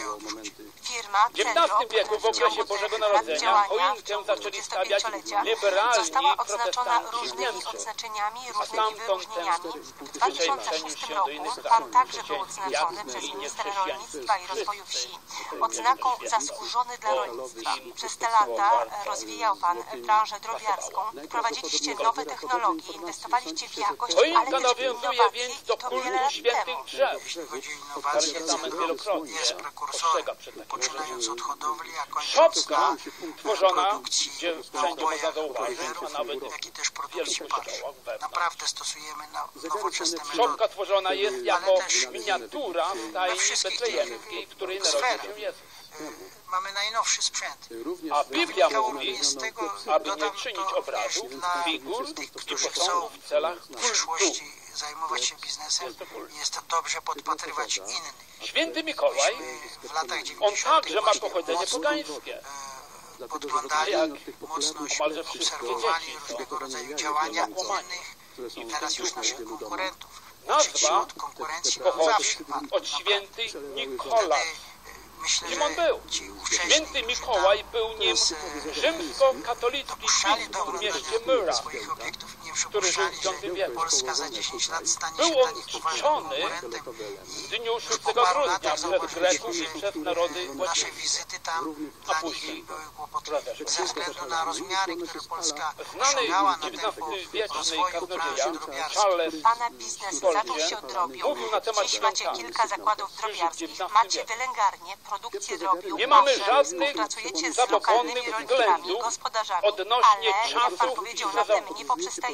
Firma W XIX wieku w okresie Bożego Narodzenia choinkę zaczęli stawiać liberalni została odznaczona protestanci w różnymi Niemczech. odznaczeniami, A różnymi stamtąd wyróżnieniami. ten W zwyczaj 2006 przeniósł się do roku innych pan krajów także był chrześcijańskich, odznaczony jak przez i minister niechrześcijańskich. rolnictwa i rozwoju wsi odznaką zasłużony dla rolnictwa. Przez te lata rozwijał pan branżę drobiarską, wprowadziliście nowe technologie, inwestowaliście w jakość, ale Choinka też w nawiązuje innowacje więc do i to wiele kultu lat świętych temu. drzew. Chodzi o Stary innowacje, Testament wielokrotnie jest prekursorem, ostrzega przed takim poczynając od hodowli, a kończąc Szopka na tworzona, produkcji gdzie na wszędzie można obojach zauważyć, polimerów, a nawet jak i też w wielu produkcji pasz. kościołach wewnątrz. Naprawdę stosujemy nowoczesne Szopka metody. tworzona jest jako też miniatura stajni betlejemskiej, w której narodził się Jezus. Mamy najnowszy sprzęt. A Biblia Wynikało mówi, mnie z tego, aby nie dodam czynić to obrazów, również dla figur tych, i którzy chcą posągów w celach w kultu. przyszłości zajmować się biznesem. Jest to dobrze podpatrywać innych. Święty Mikołaj, W latach on 90. także ma właśnie pochodzenie mocno, pogańskie. podglądali, Jak mocno omalże wszystkie obserwowali dzieci, różnego rodzaju są działania zakłamani. innych i teraz już naszych konkurentów. Nazwa Wśród konkurencji pochodzi zawsze pan od święty Nikolaj. myślę, Kim że on był? ci ówcześni, Święty którzy Mikołaj był nim rzymskokatolicki dopuszczali biskup do w mieście oglądania Myra, swoich obiektów i nie który żył przypuszczali, w V że wieku. Polska za 10 lat stanie Był się dla on nich poważnym czczony konkurentem. w dniu 6 Po paru grudnia latach przez zauważyliśmy, Greków że i przez narody nasze łacińskie. wizyty tam A dla później nich były kłopoty Brothers. ze względu na rozmiary, które Polska Znany osiągała na tempo XIX-wieczny rozwoju branży kaznodzieja drobiarskiej. Charles Pana biznes zaczął się od drobiu. mówił na temat Dziś macie świątami. kilka zakładów drobiarskich, XIX macie wieku. wylęgarnię, produkcję drobiu. Nie mamy Owszem, żadnych współpracujecie z zabobonnych lokalnymi rolnikami, względów gospodarzami, odnośnie ale jak pan czasów powiedział i na tym, sezonów. nie poprzestajecie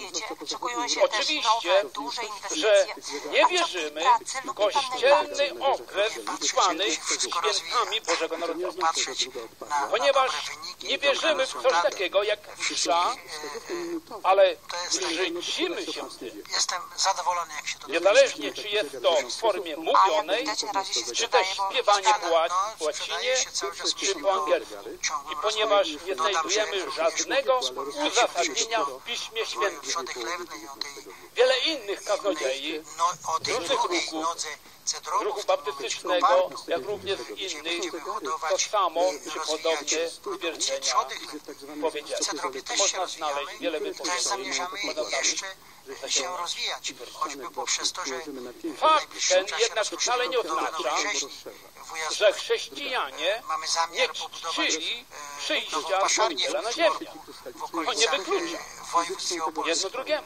świecie szykują się też nowe, duże że inwestycje. nie wierzymy w kościelny okres zwany świętami Bożego Narodzenia. Patrzeć na Ponieważ dobre wyniki, nie dobre wierzymy w coś rezultaty. takiego jak msza, ale życimy się tym. Jestem zadowolony, jak się to Niezależnie czy jest to w formie A jak mówionej, widać, na razie się czy sprzedaje, też bo śpiewanie po łacinie, sprzedaje się cały czas czy po angielsku. I ponieważ nie znajdujemy żadnego uzasadnienia w Piśmie Świętym, Trzody chlewnej, o tej, wiele innych kaznodziei, o tej różnych drugiej ruchów, nodze cedrowych, ruchu baptystycznego, jak również innych, to samo czy podobne stwierdzenia powiedzieli. Cedrowie też się Można znaleźć rozwijamy, wiele też wypowiedzi. zamierzamy jeszcze się rozwijać, choćby poprzez to, że w Fakt najbliższym ten czasie jednak rozpoczniemy wcale nie budowę oznacza, nowej rzeźni w Ujazdowcu. że chrześcijanie Mamy nie zamiar pobudować czcili nową przyjścia paszarnię Zbawiciela na w ziemię. w To okolicach nie wyklucza w województwie opolskim. jedno drugiemu.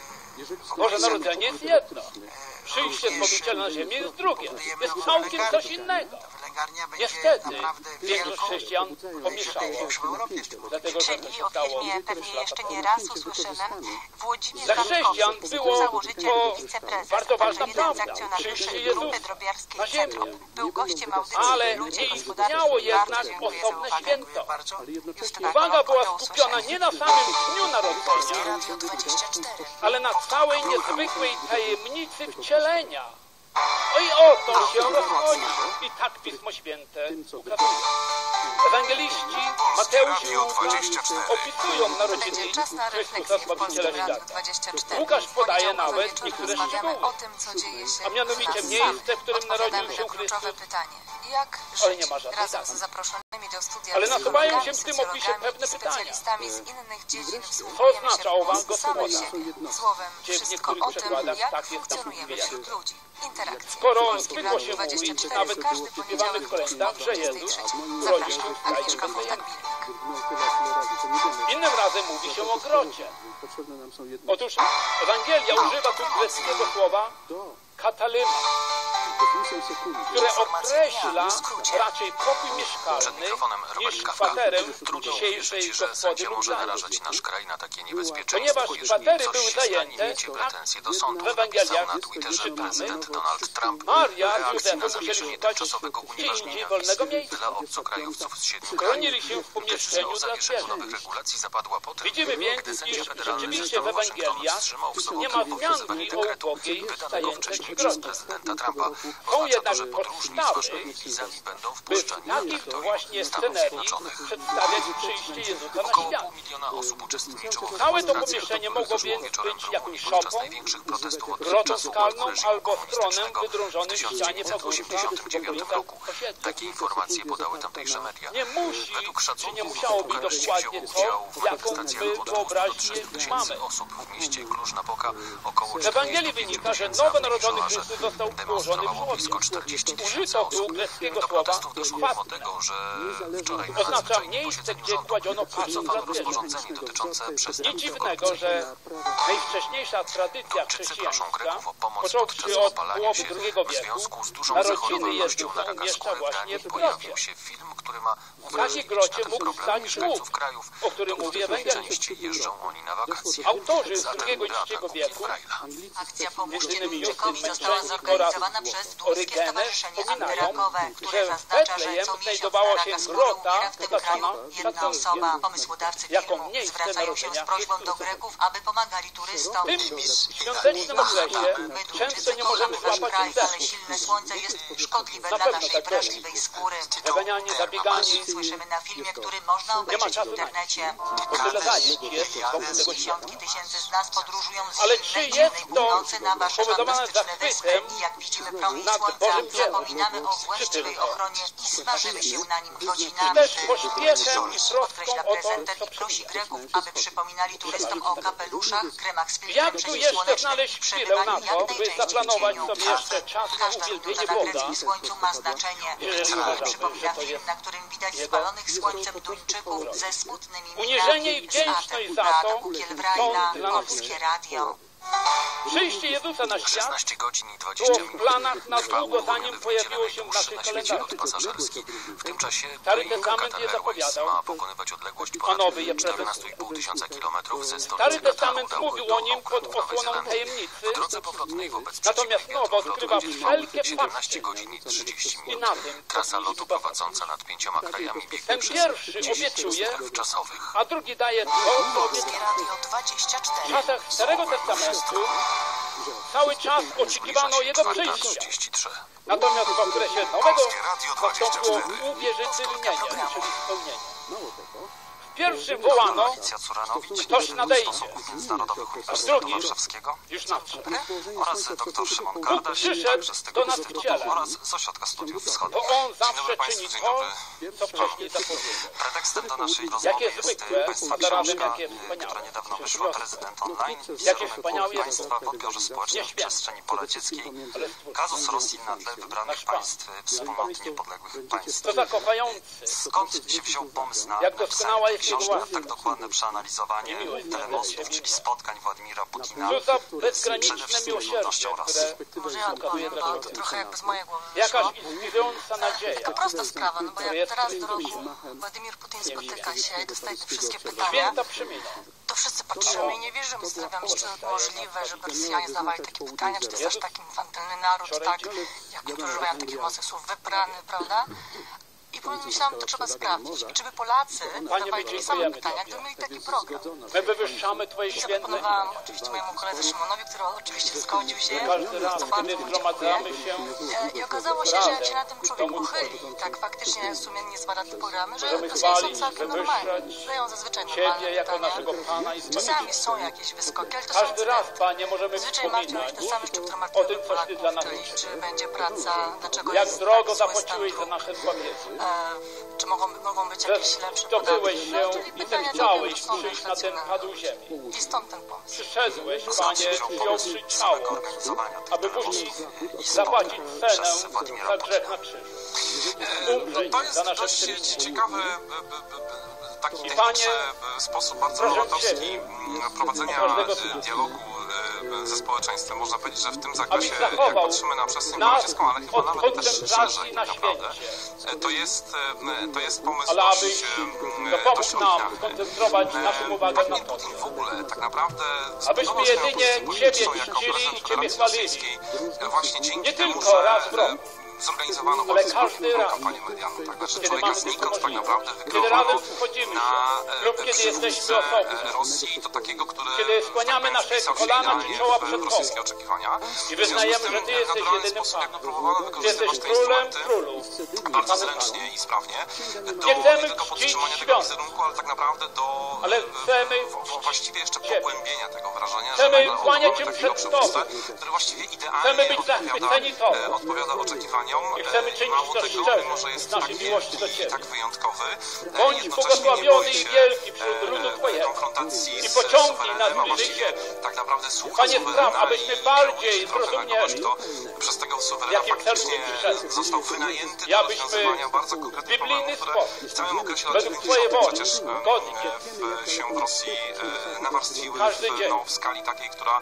Boże Narodzenie jest jedno. Przyjście Zbawiciela na ziemię jest drugie. Jest całkiem coś innego. Wylęgarnia będzie Niestety naprawdę większość wielką, chrześcijan pomieszało. największą w Europie w tym roku. Dlatego, że to Czyli się o stało firmie 3 pewnie lata jeszcze temu. nie raz usłyszymy. Włodzimierz Dla chrześcijan Dankowski, było założyciel to i wiceprezes, bardzo ważna a także jeden z prawda. akcjonariuszy Przyjście Grupy Jezusa Drobiarskiej na ziemię. Centrum. Był gościem audycji Ale Ludzie nie Gospodarczy. istniało jednak Bardzo dziękuję za osobne uwagę. święto. Bardzo. Justyna Uwaga była Konopko, do skupiona usłyszenia. nie na samym dniu narodzenia, Radio 24. ale na całej niezwykłej tajemnicy wcielenia. O i oto się rozchodzi. I tak Pismo Święte ukazuje. Ewangeliści Mateusz i Łukasz opisują narodziny Będzie czas na Chrystusa refleksję w Zbawiciela Polskim Radiu świata. 24. Łukasz podaje Poniedziałkowy nawet wieczór niektóre rozmawiamy szczegóły. o tym, co dzieje się A mianowicie w nas miejsce, samych. w którym narodził Odpowiadamy się na kluczowe Chrystus. pytanie. Jak Ale żyć nie ma żadnej razem daty. z zaproszonymi do studia Ale nasuwają się w psychologami, tym opisie socjologami pewne i pytania. specjalistami z innych dziedzin Co wsłuchujemy się oznacza w owa głos samych gospoda? siebie. Słowem, Gdzie w wszystko niektórych o tym, przykładach jak tak jest tam funkcjonujemy powiedziane. wśród ludzi. Interakcja. Skoro Polskie zwykło Radio się mówić, 24 nawet każdy śpiewanych poniedziałek w kolędach, że Jezus 23. urodził się Zapraszam, w kraju Agnieszka Betlejem. Kowtak-Bilik. Innym razem mówi się o grocie. Otóż Ewangelia używa tu greckiego słowa katalyma, które określa raczej pokój mieszkalny niż kwaterę dzisiejszej że gospody sędzia lub może kraju. narażać nasz kraj na takie niebezpieczeństwo, Ponieważ jeżeli kwatery coś były się stanie, zajęte, miecie tak, pretensje do sądu. w Ewangeliach Napisał na Twitterze czytamy, prezydent Donald Trump Maria z reakcji Józefem na musieli zawieszenie szukać tymczasowego gdzie indziej unieważnienia wolnego wiz miejsca. dla obcokrajowców z 7 Chronili krajów. się w Decyzja pomieszczeniu o dla zawieszeniu zwierząt. nowych regulacji zapadła po tym, Widzimy więc, gdy iż sędzia federalny rzeczywiście w do Waszyngtonu Ewangeliach wstrzymał w sobotę nie ma wzmianki obowiązywanie o dekretu ubogiej, wydanego zajętej wcześniej czy przez grodzie. prezydenta Trumpa. Są Oznacza to, jednak że podróżni z podstawy, ważnymi wizami będą by w wpuszczani na takich terytorium właśnie Stanów scenerii Zjednoczonych. przedstawiać przyjście Jezusa na Około świat. 500 000 osób uczestniczyło w Całe to demonstracjach, pomieszczenie które mogło zeszłym więc wieczorem być było jakąś podczas szopą, największych protestów od grotą czasu skalną upadku reżimu albo tronem komunistycznego wydrążonym w w ścianie pogórka 1989 w roku. osiedlu. Takie informacje podały tamtejsze media. Nie musi, Według czy nie szacunków musiało być Bukareszcie dokładnie wzięło to, udział w jaką manifestacjach my od 2 do wyobraźnię 3 tysięcy mamy. osób w mieście Kluż-Napoka. Około Z Ewangelii 45 wynika, że tysięcy nowonarodzony afiszowarzy Chrystus został położony w demonstrowało żłobie. blisko 40 tysięcy Użyto tu osób. greckiego Do słowa protestów doszło mimo fatne. tego, że wczoraj na Oznacza nadzwyczajnym miejsce, posiedzeniu gdzie rządu kładziono pasy za wycofano zwierzę. rozporządzenie dotyczące Nic przestępstw dziwnego, że najwcześniejsza tradycja Chińczycy proszą chrześcijańska, Greków o pomoc począwszy podczas od opalania połowy się II w wieku, związku z dużą narodziny zachorowalnością Jezusa na raka umieszcza skóry w właśnie Danii. w grocie. Pojawił się film, który ma W takiej uwrażliwić grocie na mógł problemy stać mieszkańców żółw, krajów, o którym do mówi których Ewangelia. najczęściej jeżdżą oni na wakacje. Autorzy z Zatem II Beata wieku Kukiel-Brajla. Akcja Pomóżcie Między Duńczykowi innymi została Justin zorganizowana oraz przez Duńskie Orygenes Stowarzyszenie wspominają, Antyrakowe, które że w zaznacza, że Betlejem co miesiąc znajdowała na się raka skóry grota umiera w tym kraju otaczana jedna szacunkiem, osoba. Pomysłodawcy jako filmu miejsce zwracają się z narodzenia prośbą do Chrystusa. Greków, aby pomagali turystom. W tym świątecznym okresie często nie możemy nasz złapać kraj, ale oddechu. silne słońce jest szkodliwe Na dla pewno naszej tak będzie. wrażliwej skóry. Zaganiani, zabiegani, Słyszymy na filmie, który można obejrzeć w czasu na internecie. bo tyle zajęć jest wokół tego świata. Dziesiątki tysięcy z nas podróżują z Ale zimnej, czy jest ciemnej to północy na wasze spowodowane fantastyczne wyspy zachwytem i jak widzimy promień nad słońca, Bożym dziełem? zapominamy o Czy właściwej tylko? ochronie i smażymy się na nim Czy godzinami. też pośpiechem i troską Podkreśla o to, prezenter co i prosi przyjdzie. Greków, aby przypominali turystom o kapeluszach, kremach z filtrem Jak tu jeszcze przeciwsłonecznym znaleźć i chwilę przebywaniu na jak to, by najczęściej w zaplanować cieniu. sobie jeszcze czas na Każda uwielbienie minuta na Boga? greckim słońcu ma znaczenie. Jeżeli Film uważamy, przypomina że to film, jest na którym widać jego spalonych słońcem Duńczyków ze smutnymi minami. Uniżenie i wdzięczność za to Beata są Kukiel-Brajla, dla nas Polskie Radio. Przyjście Jezusa na świat 16 godzin i 20 było w minut. planach na Trwał długo, uruchomiony zanim w pojawiło niedzielę się w najdłuższy naszych na świecie lot kalendarzach. pasażerski. W tym czasie Stary Boeing Testament Qatar je Airways zapowiadał, ma pokonywać odległość a ponad Nowy je 14,5 tysiąca kilometrów ze Stary stolicy Kataru Testament do mówił o nim pod Nowej osłoną Zelandii. tajemnicy, W drodze powrotnej wobec natomiast przeciwnych Nowo wiatrów odkrywa lotu będzie trwał wszelkie 17 fakty. godzin i 30 I minut. na tym Trasa powinniśmy lotu prowadząca nad 5 krajami biegnie Ten przez pierwszy 10 obiecuje, stref czasowych. a drugi daje to, co Polskie obiecuje. Radio 24. W czasach Starego Testamentu cały czas oczekiwano Jego przyjścia. 33. Natomiast w okresie Nowego Radio nastąpiło 24. uwierzytelnienie, czyli spełnienie. W pierwszym wołano, Alicja Curanowicz ktoś nadejdzie, Stosunków Międzynarodowych a w Uniwersytetu drugim Warszawskiego już nadszedł. oraz dr Szymon Bóg Gardaś, przyszedł także z tego do nas w instytutu ciele. oraz z Ośrodka Studiów Wschodnich. Bo On Dzień zawsze dobry Państwu, czyni dzień to, dobry. co wcześniej zapowiedział. Pretekstem do naszej rozmowy Jakie jest zwykłe, Państwa a zarazem książka, jakie wspaniałe. która niedawno wyszła, Prezydent Online, Jakie wizerunek wspaniałe jest państwa w odbiorze społecznym w nieświęte. przestrzeni poradzieckiej, Ale kazus Rosji na tle wybranych nasz Pan. państw, wspólnot niepodległych państw. To zakochający. Skąd się wziął pomysł na Jak napisanie doskonała tej jest jego książki, na łaska. tak dokładne przeanalizowanie Miłość telemostów, czyli spotkań Władimira Putina Cóż za przede bezgraniczne wszystkim miłosierdzie, ludnością Rosji. które Może ja odpowiem, bo to trochę jakby z mojej głowy wyszło. jakaś inspirująca nadzieja. Taka prosta sprawa, no bo jak teraz do roku Władimir Putin spotyka się i dostaje te wszystkie pytania, Święta przeminą. to wszyscy patrzymy i nie wierzymy, zastanawiamy się, czy to możliwe, żeby Rosjanie zadawali takie pytania, czy to jest aż taki infantylny naród, tak, jak niektórzy używają takich mocnych słów, wybrany, prawda? I pomyślałam, to trzeba sprawdzić. I czy by Polacy zadawali takie same pytania, gdyby mieli taki program? My wywyższamy Twoje I święte imię. zaproponowałam oczywiście mojemu koledze Szymonowi, który oczywiście zgodził się. Każdy raz, za bardzo kiedy mu zgromadzamy dziękuję. się, I okazało się, że jak się na tym człowiek pochyli, tak faktycznie sumiennie zbada te programy, że możemy Rosjanie są chwalić, całkiem normalni. wywyższać Zadają zazwyczaj Ciebie normalne jako pytania. naszego Pana i Czasami Zbawiciela. są jakieś wyskoki, ale to są Każdy raz, incydenty. Panie, możemy Zazwyczaj martwią się wspominać te same rzeczy, które o martwiły tym, coś Ty Polaków, dla nas czyli uczynił. czy będzie praca, dlaczego Jak jest drogo tak zły zapłaciłeś stan za nasze zbawienie. czy mogą być jakieś lepsze Zdobyłeś podatki. się Czyli i pytania Ty takie chciałeś rozsądne, przyjść na ten racjonalne. padł ziemi. I stąd ten pomysł. Przyszedłeś, Skąd Panie, się wziął wziąwszy pomysł ciało, samego organizowania tych aby później telemostów i zapłacić spotkań przez cenę Władimira za Putina? grzech na krzyżu. Umrzeć To jest za nasze dość przewinienia. ciekawy, taki I techniczny Panie, sposób bardzo proszę nowatorski Ciebie, prowadzenia każdego dnia. dialogu ze społeczeństwem. Można powiedzieć, że w tym zakresie, Abyś jak zachował patrzymy na przestrzeń nas poradziecką, ale chyba od nawet też koncentracji szerzej na tak naprawdę, świecie. to jest pomysł Ale dość, abyś dość dopomógł nam oryginalny. skoncentrować naszą uwagę na Władimir to. Putin w ogóle tak naprawdę Abyśmy zbudował swoją jedynie pozycję Ciebie polityczną jako czcili prezydent i Ciebie Federacji chwalili. Rosyjskiej właśnie dzięki Nie temu, tylko że raz w roku, zorganizowano ale bardzo każdy skuteczną raz. kampanię medialną. Tak? Znaczy Kiedy człowieka mamy znikąd taką tak naprawdę Kiedy wykreowano razem wchodzimy na się, lub kiedy jesteśmy przywódcę osobno. Rosji, to takiego, który Kiedy skłaniamy nasze wpisał się kolana idealnie czy czoła w przed rosyjskie Tobą. oczekiwania. I W związku z wyznajemy, tym że Ty jesteś naturalny jedynym sposób, jakby Panem. próbowano Ty wykorzystywać jesteś te królem instrumenty królów. bardzo Panem zręcznie Panem. i sprawnie do Nie chcemy nie tylko czcić podtrzymania tego świąt, wizerunku, ale tak naprawdę do ale chcemy właściwie jeszcze Ciebie. pogłębienia tego wrażenia, Chcemy że kłaniać się takiego przed przywódcę, Tobą. który właściwie Chcemy idealnie być zachwyceni Tobą. odpowiada oczekiwaniom. I chcemy czynić Mało to tego, szczerze, mimo że jest z naszej tak miłości do wielki i Ciebie. tak wyjątkowy, Bądź jednocześnie nie błogosławiony boi i się wielki wśród ludu Twojego. konfrontacji I z pociągnij suwerenem, a nas właściwie bliżej tak naprawdę słucha Panie, suwerena spraw, abyśmy i bardziej kieruje się trochę na zrozumieli, kogoś, kto przez tego suwerena jakim celu faktycznie przyszedł. został wynajęty I do abyśmy rozwiązywania bardzo w konkretnych biblijny problemów, które sposób, w całym okresie lat według 90. Twojej woli, przecież godni się w Rosji nawarstwiły Każdy dzień. w skali takiej, która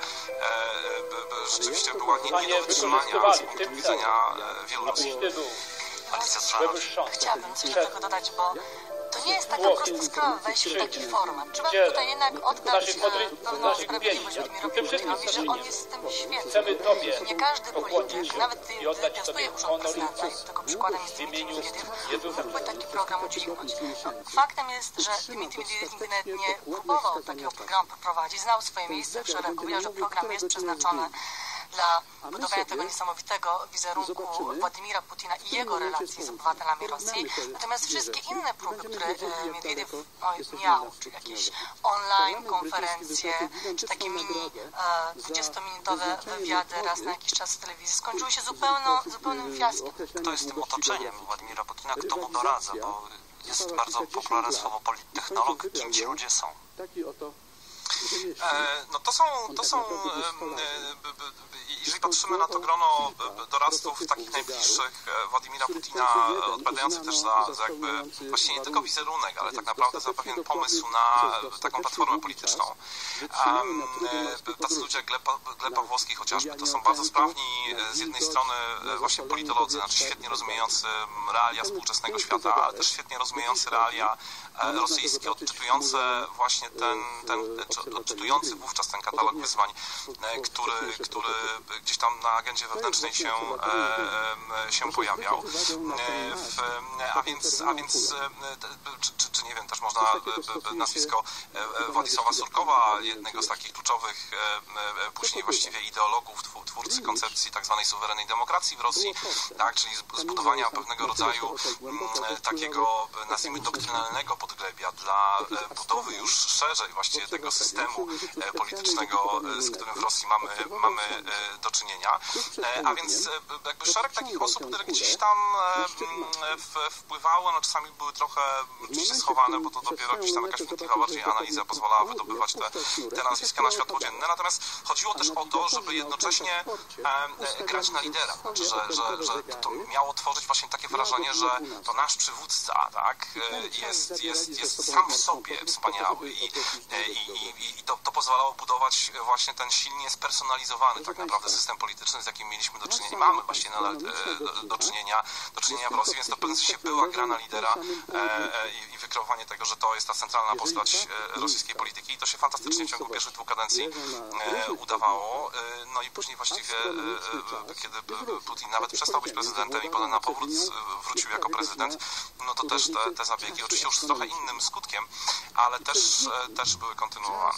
rzeczywiście była nie Panie, do wytrzymania z wykorzystywali punktu tym widzenia wielu abyś Rosjan. Ty był Alicja Curanowicz. wywyższony. Chciałabym coś do tego dodać, bo to nie jest taka prosta sprawa wejść w taki format. Trzeba tutaj jednak oddać pełną sprawiedliwość Władimirowi Putinowi, że on jest z tym świetny. Chcemy Tobie Nie każdy pokłonić polityk, się nawet i oddać piastuje Tobie urząd honor i prezydenta, czci. tego przykładem jest W imieniu Dmitrij Medvedev, Jezusa mógłby taki program udźwignąć. Faktem jest, że Dmitrij Medvedev nigdy nawet nie próbował takiego programu prowadzić, znał swoje miejsce w szeregu, wiedział, że program jest przeznaczony dla budowania tego niesamowitego wizerunku Władimira Putina i jego relacji z obywatelami Rosji. Natomiast wszystkie inne próby, które Miedwiediew miał, czy jakieś online konferencje, czy takie mini 20-minutowe wywiady raz na jakiś czas w telewizji, skończyły się zupełnym fiaskiem. Kto jest tym otoczeniem Władimira Putina? Kto mu doradza? Bo jest bardzo popularne słowo polittechnolog. Kim ci ludzie są? No to są jeżeli patrzymy na to grono doradców takich najbliższych Władimira Putina, odpowiadających też za jakby właściwie nie tylko wizerunek, ale tak naprawdę za pewien pomysł na taką platformę polityczną. Tacy ludzie jak Gleb Pawłowski chociażby, to są bardzo sprawni z jednej strony właśnie politolodzy, znaczy świetnie rozumiejący realia współczesnego świata, ale też świetnie rozumiejący realia rosyjskie, odczytujące właśnie odczytujący wówczas ten katalog wyzwań, który gdzieś tam na agendzie wewnętrznej się pojawiał. Czy nie wiem, też można nazwisko Władysława Surkowa, jednego z takich kluczowych później właściwie ideologów, twórcy koncepcji tak zwanej suwerennej demokracji w Rosji, tak, czyli zbudowania pewnego rodzaju takiego, nazwijmy, doktrynalnego podglebia dla budowy już szerzej właściwie tego systemu politycznego, z którym w Rosji mamy do czynienia. A więc jakby szereg takich osób, które gdzieś tam wpływały, no czasami były trochę oczywiście schowane, bo to dopiero gdzieś tam jakaś wnikliwa bardziej analiza pozwalała wydobywać te nazwiska na światło dzienne. Natomiast chodziło też o to, żeby jednocześnie grać na lidera. Znaczy, że to miało tworzyć właśnie takie wrażenie, że to nasz przywódca, tak, jest sam w sobie wspaniały i to pozwalało budować właśnie ten silnie spersonalizowany tak naprawdę system polityczny, z jakim mieliśmy do czynienia, mamy właśnie do czynienia w Rosji, więc to w pewnym sensie była gra na lidera i wykreowanie tego, że to jest ta centralna postać rosyjskiej polityki i to się fantastycznie w ciągu pierwszych 2 kadencji udawało. No i później właściwie, kiedy Putin nawet przestał być prezydentem i potem na powrót wrócił jako prezydent, no to też te zabiegi, oczywiście już z trochę innym skutkiem, ale też były kontynuowane.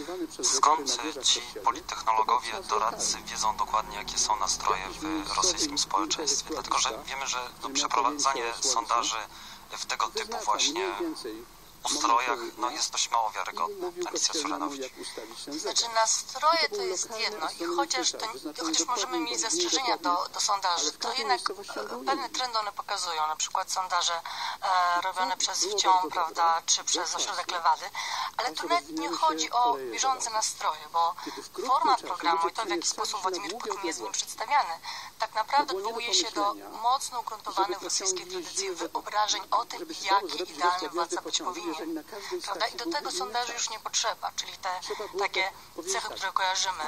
Skąd ci polittechnologowie, doradcy wiedzą dokładnie, jakie są nastroje w rosyjskim społeczeństwie? Dlatego, że wiemy, że przeprowadzanie sondaży w tego typu właśnie ustrojach jest dość mało wiarygodne. Alicja Suranowicz. Znaczy nastroje to jest jedno i chociaż możemy mieć zastrzeżenia do sondaży, to jednak pewne trendy one pokazują, na przykład sondaże robione przez Wciąg, prawda, czy przez ośrodek Lewady, ale tu nawet nie chodzi o bieżące nastroje, bo format programu i to, w jaki sposób Władimir Putin jest w nim przedstawiany, tak naprawdę odwołuje się do mocno ugruntowanych w rosyjskiej tradycji wyobrażeń o tym, jaki idealny władca być powinien. Prawda? I do tego sondaży już nie potrzeba, czyli te takie cechy, które kojarzymy,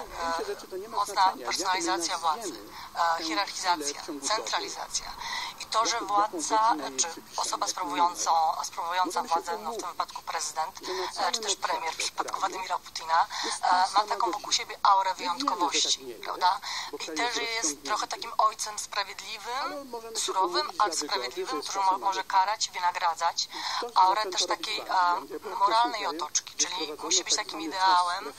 mocna personalizacja władzy, hierarchizacja, centralizacja i to, że władca, czy osoba sprawująca władzę, no w tym wypadku prezydent, czy też premier w przypadku Władimira Putina, ma taką wokół siebie aurę wyjątkowości, prawda? I też jest trochę takim ojcem sprawiedliwym, surowym, ale sprawiedliwym, który może karać, wynagradzać. Aurę też takiej moralnej otoczki, czyli musi być takim ideałem,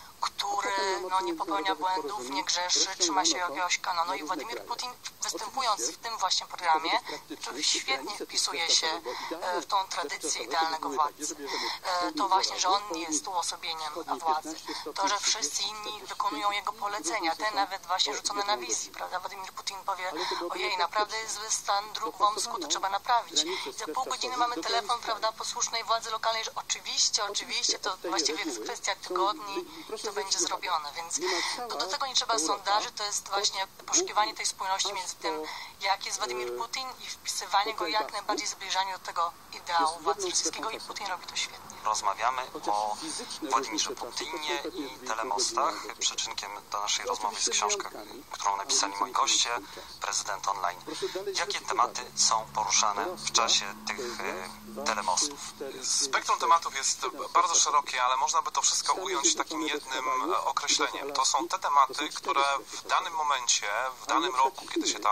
który nie popełnia błędów, nie grzeszy, trzyma się jakiegoś kanonu i Władimir Putin, występując w tym właśnie programie, świetnie wpisuje się w tą tradycję idealnego władcy. To właśnie, że on jest uosobieniem władzy. To, że wszyscy inni wykonują jego polecenia, te nawet właśnie rzucone na wizji, prawda? Władimir Putin powie, ojej, naprawdę jest zły stan dróg w Omsku, to trzeba naprawić. I za pół godziny mamy telefon, prawda, posłusznej władzy lokalnej, że oczywiście, to właściwie jest kwestia tygodni, to będzie zrobione, więc do tego nie trzeba sondaży, to jest właśnie poszukiwanie tej spójności między tym, jak jest Władimir Putin i wpisywanie go jak najbardziej, zbliżanie do tego ideału władcy rosyjskiego i Putin robi to świetnie. Rozmawiamy o Władimirze Putinie i telemostach. Przyczynkiem do naszej rozmowy jest książka, którą napisali moi goście, Prezydent Online. Jakie tematy są poruszane w czasie tych telemostów? Spektrum tematów jest bardzo szerokie, ale można by to wszystko ująć takim jednym określeniem. To są te tematy, które w danym momencie, w danym roku, kiedy się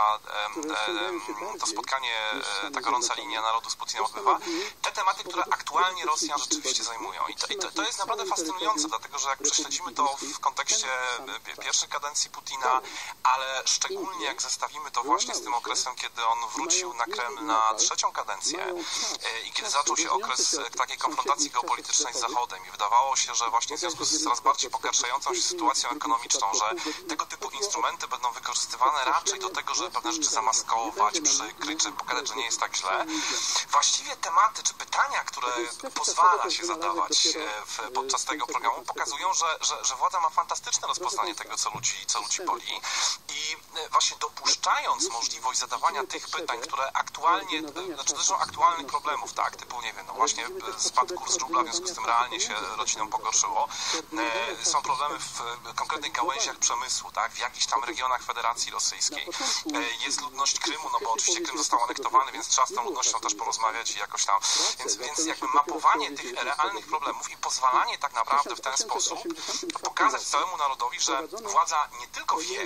to spotkanie, ta gorąca linia narodu z Putinem odbywa, te tematy, które aktualnie Rosjan rzeczywiście zajmują. I to jest naprawdę fascynujące, dlatego że jak prześledzimy to w kontekście pierwszej kadencji Putina, ale szczególnie jak zestawimy to właśnie z tym okresem, kiedy on wrócił na Kreml na 3. kadencję i kiedy zaczął się okres takiej konfrontacji geopolitycznej z Zachodem i wydawało się, że właśnie w związku z coraz bardziej pogarszającą się sytuacją ekonomiczną, że tego typu instrumenty będą wykorzystywane raczej do tego, żeby pewne rzeczy zamaskować, przykryć, czy pokazać, że nie jest tak źle. Właściwie tematy czy pytania, które pozwala się zadawać podczas tego programu, pokazują, że władza ma fantastyczne rozpoznanie tego, co ludzi boli i właśnie dopuszczając możliwość zadawania tych pytań, które aktualnie, dotyczą aktualnych problemów, tak, typu, nie wiem, no właśnie spadł kurs rubla, w związku z tym realnie się rodzinom pogorszyło. Są problemy w konkretnych gałęziach przemysłu, tak, w jakichś tam regionach Federacji Rosyjskiej. Jest ludność Krymu, no bo oczywiście Krym został anektowany, więc trzeba z tą ludnością też porozmawiać i jakoś tam, więc jakby mapowanie tych realnych problemów i pozwalanie tak naprawdę w ten sposób pokazać całemu narodowi, że władza nie tylko wie,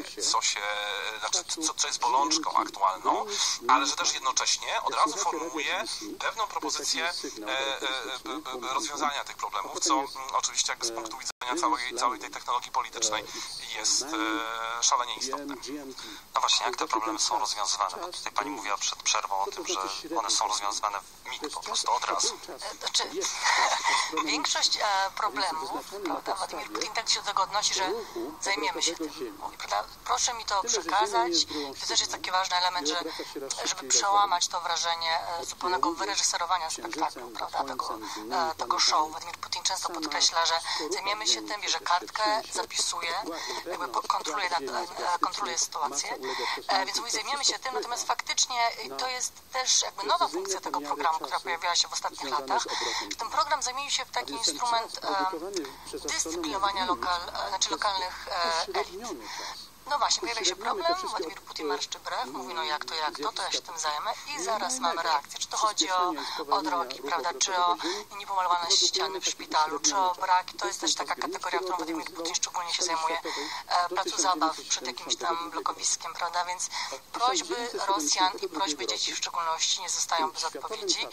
co jest bolączką aktualną, ale że też jednocześnie od razu formułuje pewną propozycję rozwiązania tych problemów, co oczywiście jakby z punktu widzenia całej tej technologii politycznej jest szalenie istotne. No właśnie, jak te problemy są rozwiązywane? Bo tutaj pani mówiła przed przerwą o tym, że one są rozwiązywane w mig po prostu od razu. Znaczy, większość problemów, prawda, Władimir Putin tak się do tego odnosi, że zajmiemy się tym. Mówi, prawda, proszę mi to przekazać. To też jest taki ważny element, żeby przełamać to wrażenie zupełnego wyreżyserowania spektaklu, prawda, tego show. Władimir Putin często podkreśla, że zajmiemy się tym, bierze kartkę, zapisuje, jakby kontroluje sytuację, więc mówi, zajmiemy się tym, natomiast faktycznie to jest też jakby nowa funkcja tego programu, która pojawiła się w ostatnich latach. Ten program zamienił się w taki instrument dyscyplinowania lokalnych elit. No właśnie, pojawia się problem, Władimir Putin marszczy brew, mówi, no jak to, ja się tym zajmę i zaraz mamy reakcję. Czy to chodzi o odroki, prawda, czy o niepomalowane ściany w szpitalu, czy o brak, to jest też taka kategoria, którą Władimir Putin szczególnie się zajmuje, placu zabaw przed jakimś tam blokowiskiem, prawda, więc prośby Rosjan i prośby dzieci w szczególności nie zostają bez odpowiedzi.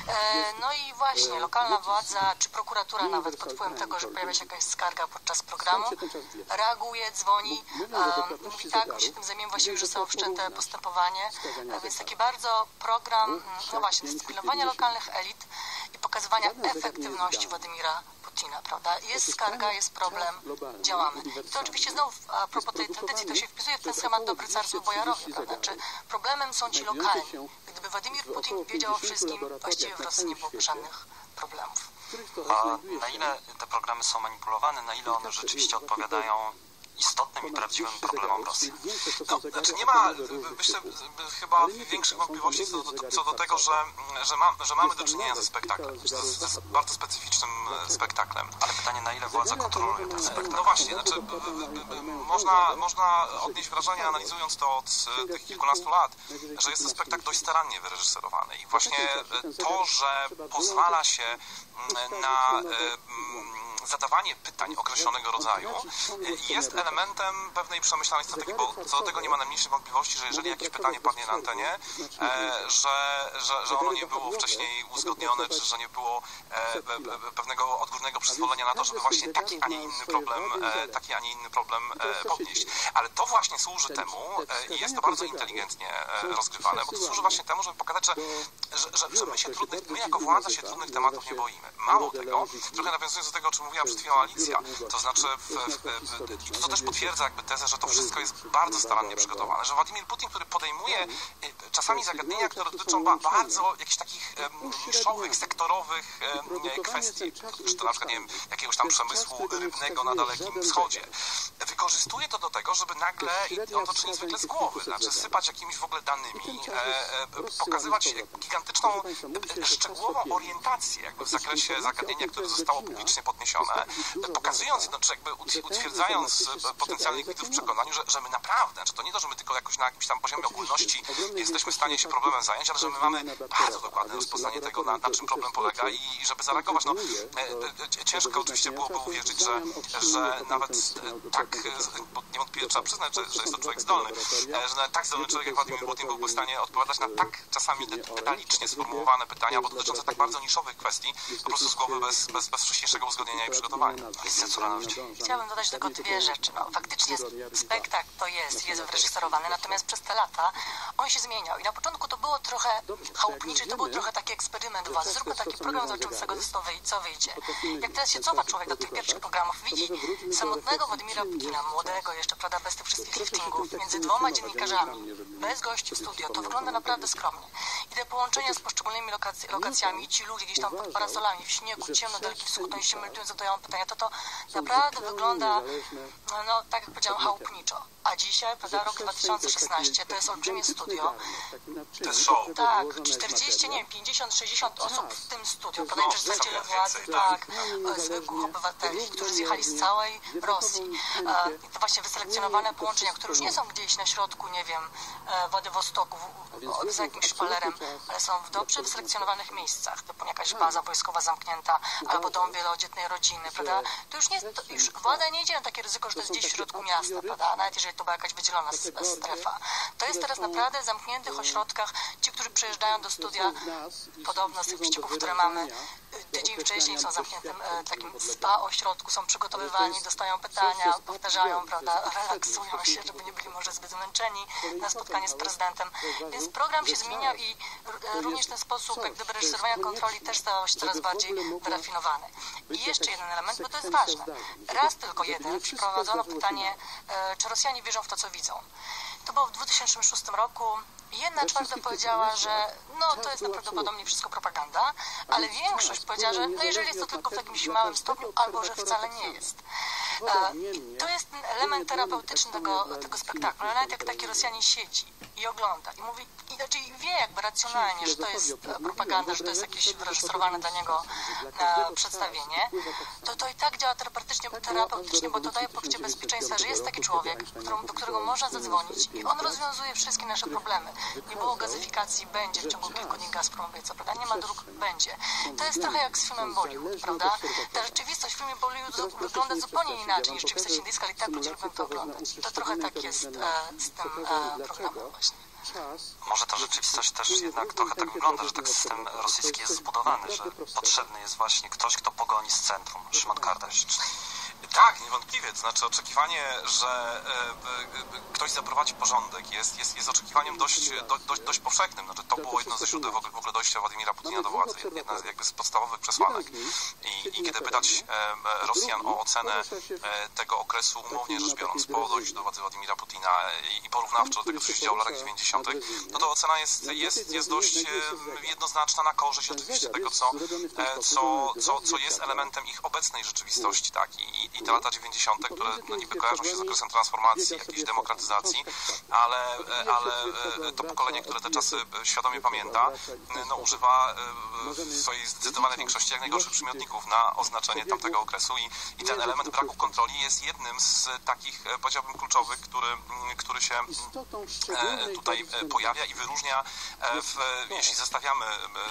No i właśnie, lokalna władza, czy prokuratura nawet pod wpływem tego, że pojawia się jakaś skarga podczas programu, reaguje, dzwoni, mówi tak, my się tym zajmiemy, właściwie już zostało wszczęte postępowanie, więc taki bardzo program, no właśnie, dyscyplinowania lokalnych elit i pokazywania efektywności Władimira Putina, prawda? Jest skarga, jest problem, działamy. I to oczywiście znowu a propos tej tradycji, to się wpisuje w ten schemat dobry carstwo bojarowie, prawda? Czy problemem są ci lokalni? Gdyby Władimir Putin wiedział o wszystkim, właściwie w Rosji nie byłoby żadnych problemów. A na ile te programy są manipulowane, na ile one rzeczywiście odpowiadają istotnym i prawdziwym problemom Rosji? No, znaczy nie ma, myślę, chyba większych wątpliwości co do tego, że mamy do czynienia ze spektaklem, z bardzo specyficznym spektaklem. Ale pytanie, na ile władza kontroluje ten spektakl? No właśnie, znaczy można odnieść wrażenie, analizując to od tych kilkunastu lat, że jest to spektakl dość starannie wyreżyserowany i właśnie to, że pozwala się na zadawanie pytań określonego rodzaju jest elementem pewnej przemyślanej strategii, bo co do tego nie ma najmniejszej wątpliwości, że jeżeli jakieś pytanie padnie na antenie, że ono nie było wcześniej uzgodnione, czy że nie było pewnego odgórnego przyzwolenia na to, żeby właśnie taki, a nie inny problem podnieść. Ale to właśnie służy temu i jest to bardzo inteligentnie rozgrywane, bo to służy właśnie temu, żeby pokazać, że my jako władza się trudnych tematów nie boimy. Mało tego, trochę nawiązując do tego, o czym mówiła przed chwilą Alicja, to znaczy to też potwierdza jakby tezę, że to wszystko jest bardzo starannie przygotowane, że Władimir Putin, który podejmuje czasami zagadnienia, które dotyczą bardzo jakichś takich niszowych, sektorowych kwestii, czy to na przykład, nie wiem, jakiegoś tam przemysłu rybnego na Dalekim Wschodzie, wykorzystuje to do tego, żeby nagle, i on to czyni zwykle z głowy, znaczy sypać jakimiś w ogóle danymi, pokazywać gigantyczną, szczegółową orientację jakby w zakresie zagadnienia, które zostało publicznie podniesione, pokazując, jakby utwierdzając potencjalnych widzów w przekonaniu, że my naprawdę, że to nie to, że my tylko jakoś na jakimś tam poziomie ogólności jesteśmy w stanie się problemem zająć, ale że my mamy bardzo dokładne rozpoznanie tego, na czym problem polega i żeby zareagować. No, ciężko oczywiście byłoby uwierzyć, że nawet tak, bo niewątpliwie trzeba przyznać, że jest to człowiek zdolny, że nawet tak zdolny człowiek jak Władimir Putin byłby w stanie odpowiadać na tak czasami detalicznie sformułowane pytania, bo dotyczące tak bardzo niszowych kwestii, po prostu z głowy bez wcześniejszego uzgodnienia i przygotowania. Chciałabym dodać tylko dwie rzeczy. No, faktycznie spektakl to jest wyreżyserowany, natomiast przez te lata on się zmieniał i na początku to było trochę chałupnicze, to był trochę taki eksperyment władzy. Zróbmy taki program, zobaczymy z tego, co wyjdzie. Jak teraz się cofa człowiek do tych pierwszych programów, widzi samotnego Władimira Putina, młodego jeszcze, prawda, bez tych wszystkich liftingów, między dwoma dziennikarzami, bez gości w studio, to wygląda naprawdę skromnie. I te połączenia z poszczególnymi lokacjami, ci ludzie gdzieś tam pod parasolami, w śniegu, ciemno, daleki wschód, oni się meldują, zadają pytania, to naprawdę wygląda, no tak jak powiedziałam, chałupniczo. A dzisiaj, prawda, rok 2016, to jest olbrzymie studio. To jest show. Tak, 40, nie wiem, 50, 60 osób w tym studiu, prawda, przedstawiciele władzy, tak, zwykłych obywateli, którzy zjechali z całej Rosji. To właśnie wyselekcjonowane połączenia, które już nie są gdzieś na środku, nie wiem, Władywostoku, za jakimś szpalerem, ale są w dobrze wyselekcjonowanych miejscach, typu jakaś baza wojskowa zamknięta, albo dom wielodzietnej rodziny, prawda. To już nie, już władza nie idzie na takie ryzyko, że to jest gdzieś w środku miasta, prawda, nawet jeżeli to była jakaś wydzielona strefa. To jest teraz naprawdę w zamkniętych ośrodkach. Ci, którzy przyjeżdżają do studia, podobno z tych ścieków, które mamy, tydzień wcześniej są w zamkniętym takim spa ośrodku, są przygotowywani, dostają pytania, powtarzają, prawda, relaksują się, żeby nie byli może zbyt zmęczeni na spotkanie z prezydentem. Więc program się zmienia i również ten sposób jak gdyby reżyserowania kontroli też stał się coraz bardziej wyrafinowany. I jeszcze jeden element, bo to jest ważne. Raz tylko jeden przeprowadzono pytanie, czy Rosjanie wierzą w to, co widzą. To było w 2006 roku. 1/4 powiedziała, że no to jest najprawdopodobniej wszystko propaganda, ale większość powiedziała, że no jeżeli jest to tylko w jakimś małym stopniu, albo że wcale nie jest. To jest ten element terapeutyczny tego spektaklu. Nawet jak taki Rosjanin siedzi i ogląda i mówi, inaczej wie jakby racjonalnie, że to jest propaganda, że to jest jakieś wyreżyserowane dla niego przedstawienie, to i tak działa terapeutycznie, bo to daje poczucie bezpieczeństwa, że jest taki człowiek, do którego można zadzwonić i on rozwiązuje wszystkie nasze problemy. Nie było gazyfikacji, będzie w ciągu kilku dni Gazprom obiecał, prawda? Nie ma dróg, będzie. To jest trochę jak z filmem Bollywood, prawda? Ta rzeczywistość w filmie Bollywood wygląda zupełnie inaczej niż rzeczywistość indyjska, ale i tak ludzie lubią to oglądać. To trochę tak jest z tym programem właśnie. Może ta rzeczywistość też jednak trochę tak wygląda, że tak system rosyjski jest zbudowany, że potrzebny jest właśnie ktoś, kto pogoni z centrum. Szymon Kardaś. Tak, niewątpliwie. To znaczy oczekiwanie, że ktoś zaprowadzi porządek jest oczekiwaniem dość powszechnym. Znaczy, to było jedno ze źródeł w ogóle dojścia Władimira Putina do władzy. Jedna jakby z podstawowych przesłanek. I kiedy pytać Rosjan o ocenę tego okresu, umownie rzecz biorąc, po dojściu do władzy Władimira Putina i porównawczo do tego, co się działo w latach 90., no to ocena jest dość jednoznaczna na korzyść oczywiście tego, co jest elementem ich obecnej rzeczywistości, tak? I te lata 90., które no niby kojarzą się z okresem transformacji, jakiejś demokratyzacji, ale to pokolenie, które te czasy świadomie pamięta, no używa w swojej zdecydowanej większości jak najgorszych przymiotników na oznaczenie tamtego okresu i ten element braku kontroli jest jednym z takich, powiedziałbym, kluczowych, który się tutaj pojawia i wyróżnia, jeśli zestawiamy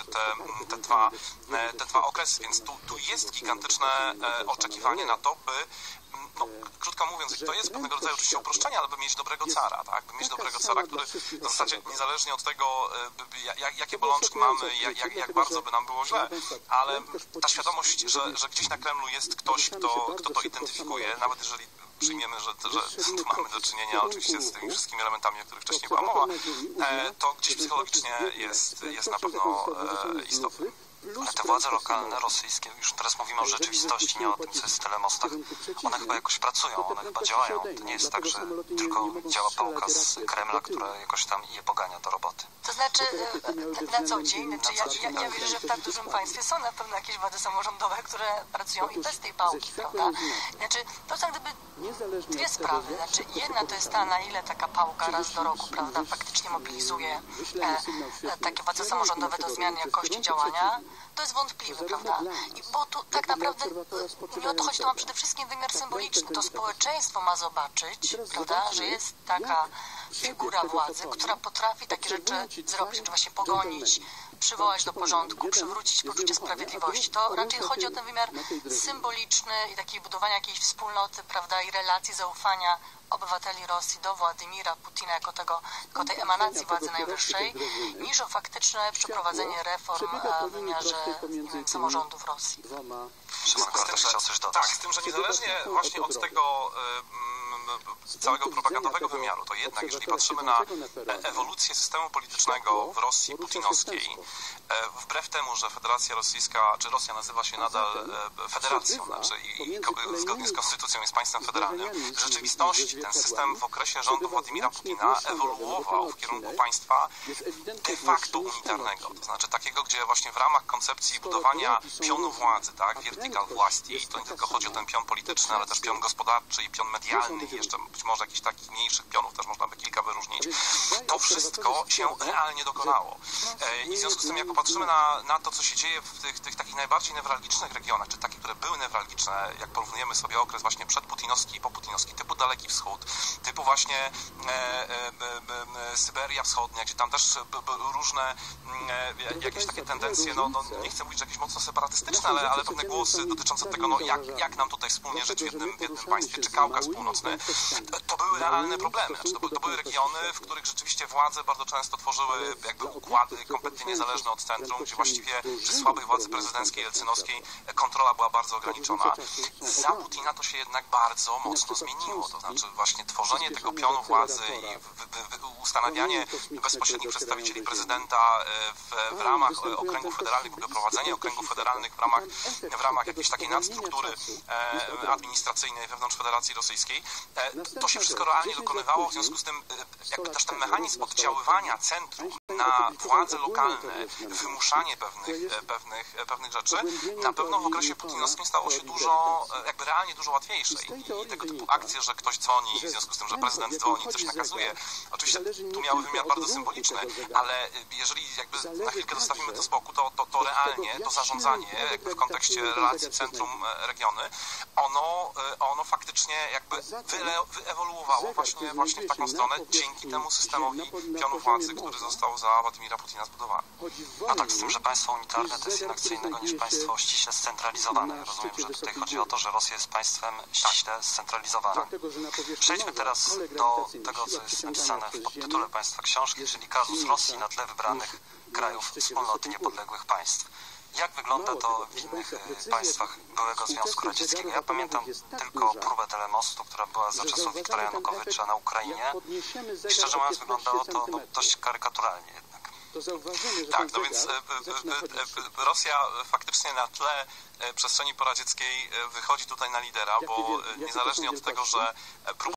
te dwa okresy, więc tu jest gigantyczne oczekiwanie na to, by, no, krótko mówiąc, to jest pewnego rodzaju oczywiście uproszczenie, ale by mieć dobrego cara, tak? By mieć dobrego cara, który w zasadzie niezależnie od tego, jakie bolączki mamy, jak bardzo by nam było źle, ale ta świadomość, że gdzieś na Kremlu jest ktoś, kto to identyfikuje, nawet jeżeli przyjmiemy, że tu mamy do czynienia oczywiście z tymi wszystkimi elementami, o których wcześniej była mowa, to gdzieś psychologicznie jest na pewno istotne. Ale te władze lokalne, rosyjskie, już teraz mówimy o rzeczywistości, nie o tym, co jest w telemostach, one chyba jakoś pracują, one chyba działają. To nie jest tak, że tylko działa pałka z Kremla, która jakoś tam je pogania do roboty. To znaczy na co dzień? Znaczy, ja wierzę, że w tak dużym państwie są na pewno jakieś władze samorządowe, które pracują i bez tej pałki, prawda? Znaczy, to są gdyby dwie sprawy. Znaczy, jedna to jest ta, na ile taka pałka raz do roku, prawda, faktycznie mobilizuje takie władze samorządowe do zmiany jakości działania. To jest wątpliwe, prawda? Bo tu tak naprawdę nie o to chodzi, to ma przede wszystkim wymiar symboliczny. To społeczeństwo ma zobaczyć, prawda, że jest taka figura władzy, która potrafi takie rzeczy zrobić, czy właśnie pogonić, przywołać do porządku, przywrócić poczucie sprawiedliwości. To raczej chodzi o ten wymiar symboliczny i takie budowania jakiejś wspólnoty, prawda, i relacji zaufania obywateli Rosji do Władimira Putina jako tej emanacji władzy najwyższej, niż o faktyczne przeprowadzenie reform w wymiarze samorządów Rosji. Tak, z tym, że niezależnie właśnie od tego, całego propagandowego wymiaru, to jednak jeżeli patrzymy na ewolucję systemu politycznego w Rosji putinowskiej, wbrew temu, że Federacja Rosyjska, czy Rosja nazywa się nadal federacją, znaczy i zgodnie z konstytucją jest państwem federalnym, w rzeczywistości ten system w okresie rządu Władimira Putina ewoluował w kierunku państwa de facto unitarnego, to znaczy takiego, gdzie właśnie w ramach koncepcji budowania pionu władzy, tak, vertical właści, to nie tylko chodzi o ten pion polityczny, ale też pion gospodarczy i pion medialny i jeszcze być może jakichś takich mniejszych pionów, też można by kilka wyróżnić, to wszystko się realnie dokonało. I w związku z tym, jak popatrzymy na to, co się dzieje w tych takich najbardziej newralgicznych regionach, czy takie, które były newralgiczne, jak porównujemy sobie okres właśnie przedputinowski i poputinowski, typu Daleki Wschód, typu właśnie Syberia Wschodnia, gdzie tam też różne jakieś takie tendencje, nie chcę mówić, że jakieś mocno separatystyczne, ale pewne głosy dotyczące tego, jak nam tutaj wspólnie żyć w jednym państwie, czy Kaukaz Północny, to były realne problemy. Znaczy, to były regiony, w których rzeczywiście władze bardzo często tworzyły jakby układy kompletnie niezależne od centrum, gdzie właściwie przy słabej władzy prezydenckiej, jelcynowskiej kontrola była bardzo ograniczona. Za Putina to się jednak bardzo mocno zmieniło. To znaczy właśnie tworzenie tego pionu władzy i ustanawianie bezpośrednich przedstawicieli prezydenta w ramach okręgów federalnych, prowadzenie okręgów federalnych w ramach jakiejś takiej nadstruktury administracyjnej wewnątrz Federacji Rosyjskiej, to się wszystko realnie dokonywało, w związku z tym jakby też ten mechanizm oddziaływania centrum na władze lokalne, wymuszanie pewnych rzeczy, na pewno w okresie putinowskim stało się jakby realnie dużo łatwiejsze. I tego typu akcje, że ktoś dzwoni, w związku z tym, że prezydent dzwoni, coś nakazuje, oczywiście tu miały wymiar bardzo symboliczny, ale jeżeli jakby na chwilkę zostawimy to z boku, to realnie to zarządzanie jakby w kontekście relacji centrum-regiony, ono faktycznie jakby wyewoluowało właśnie w taką stronę dzięki temu systemowi pionu władzy, który został za Władimira Putina zbudowany. No tak, z tym, że państwo unitarne to jest jednak co innego niż państwo ściśle scentralizowane. Ja rozumiem, że tutaj chodzi o to, że Rosja jest państwem ściśle scentralizowanym. Przejdźmy teraz do tego, co jest napisane w podtytule państwa książki, czyli kazus Rosji na tle wybranych krajów wspólnoty niepodległych państw. Jak wygląda to w innych państwach byłego Związku Radzieckiego? Ja pamiętam tylko próbę telemostu, która była za czasów Wiktora Janukowycza na Ukrainie i szczerze mówiąc wyglądało to dość karykaturalnie jednak. Tak, no więc Rosja faktycznie na tle przestrzeni poradzieckiej wychodzi tutaj na lidera, bo niezależnie od tego, że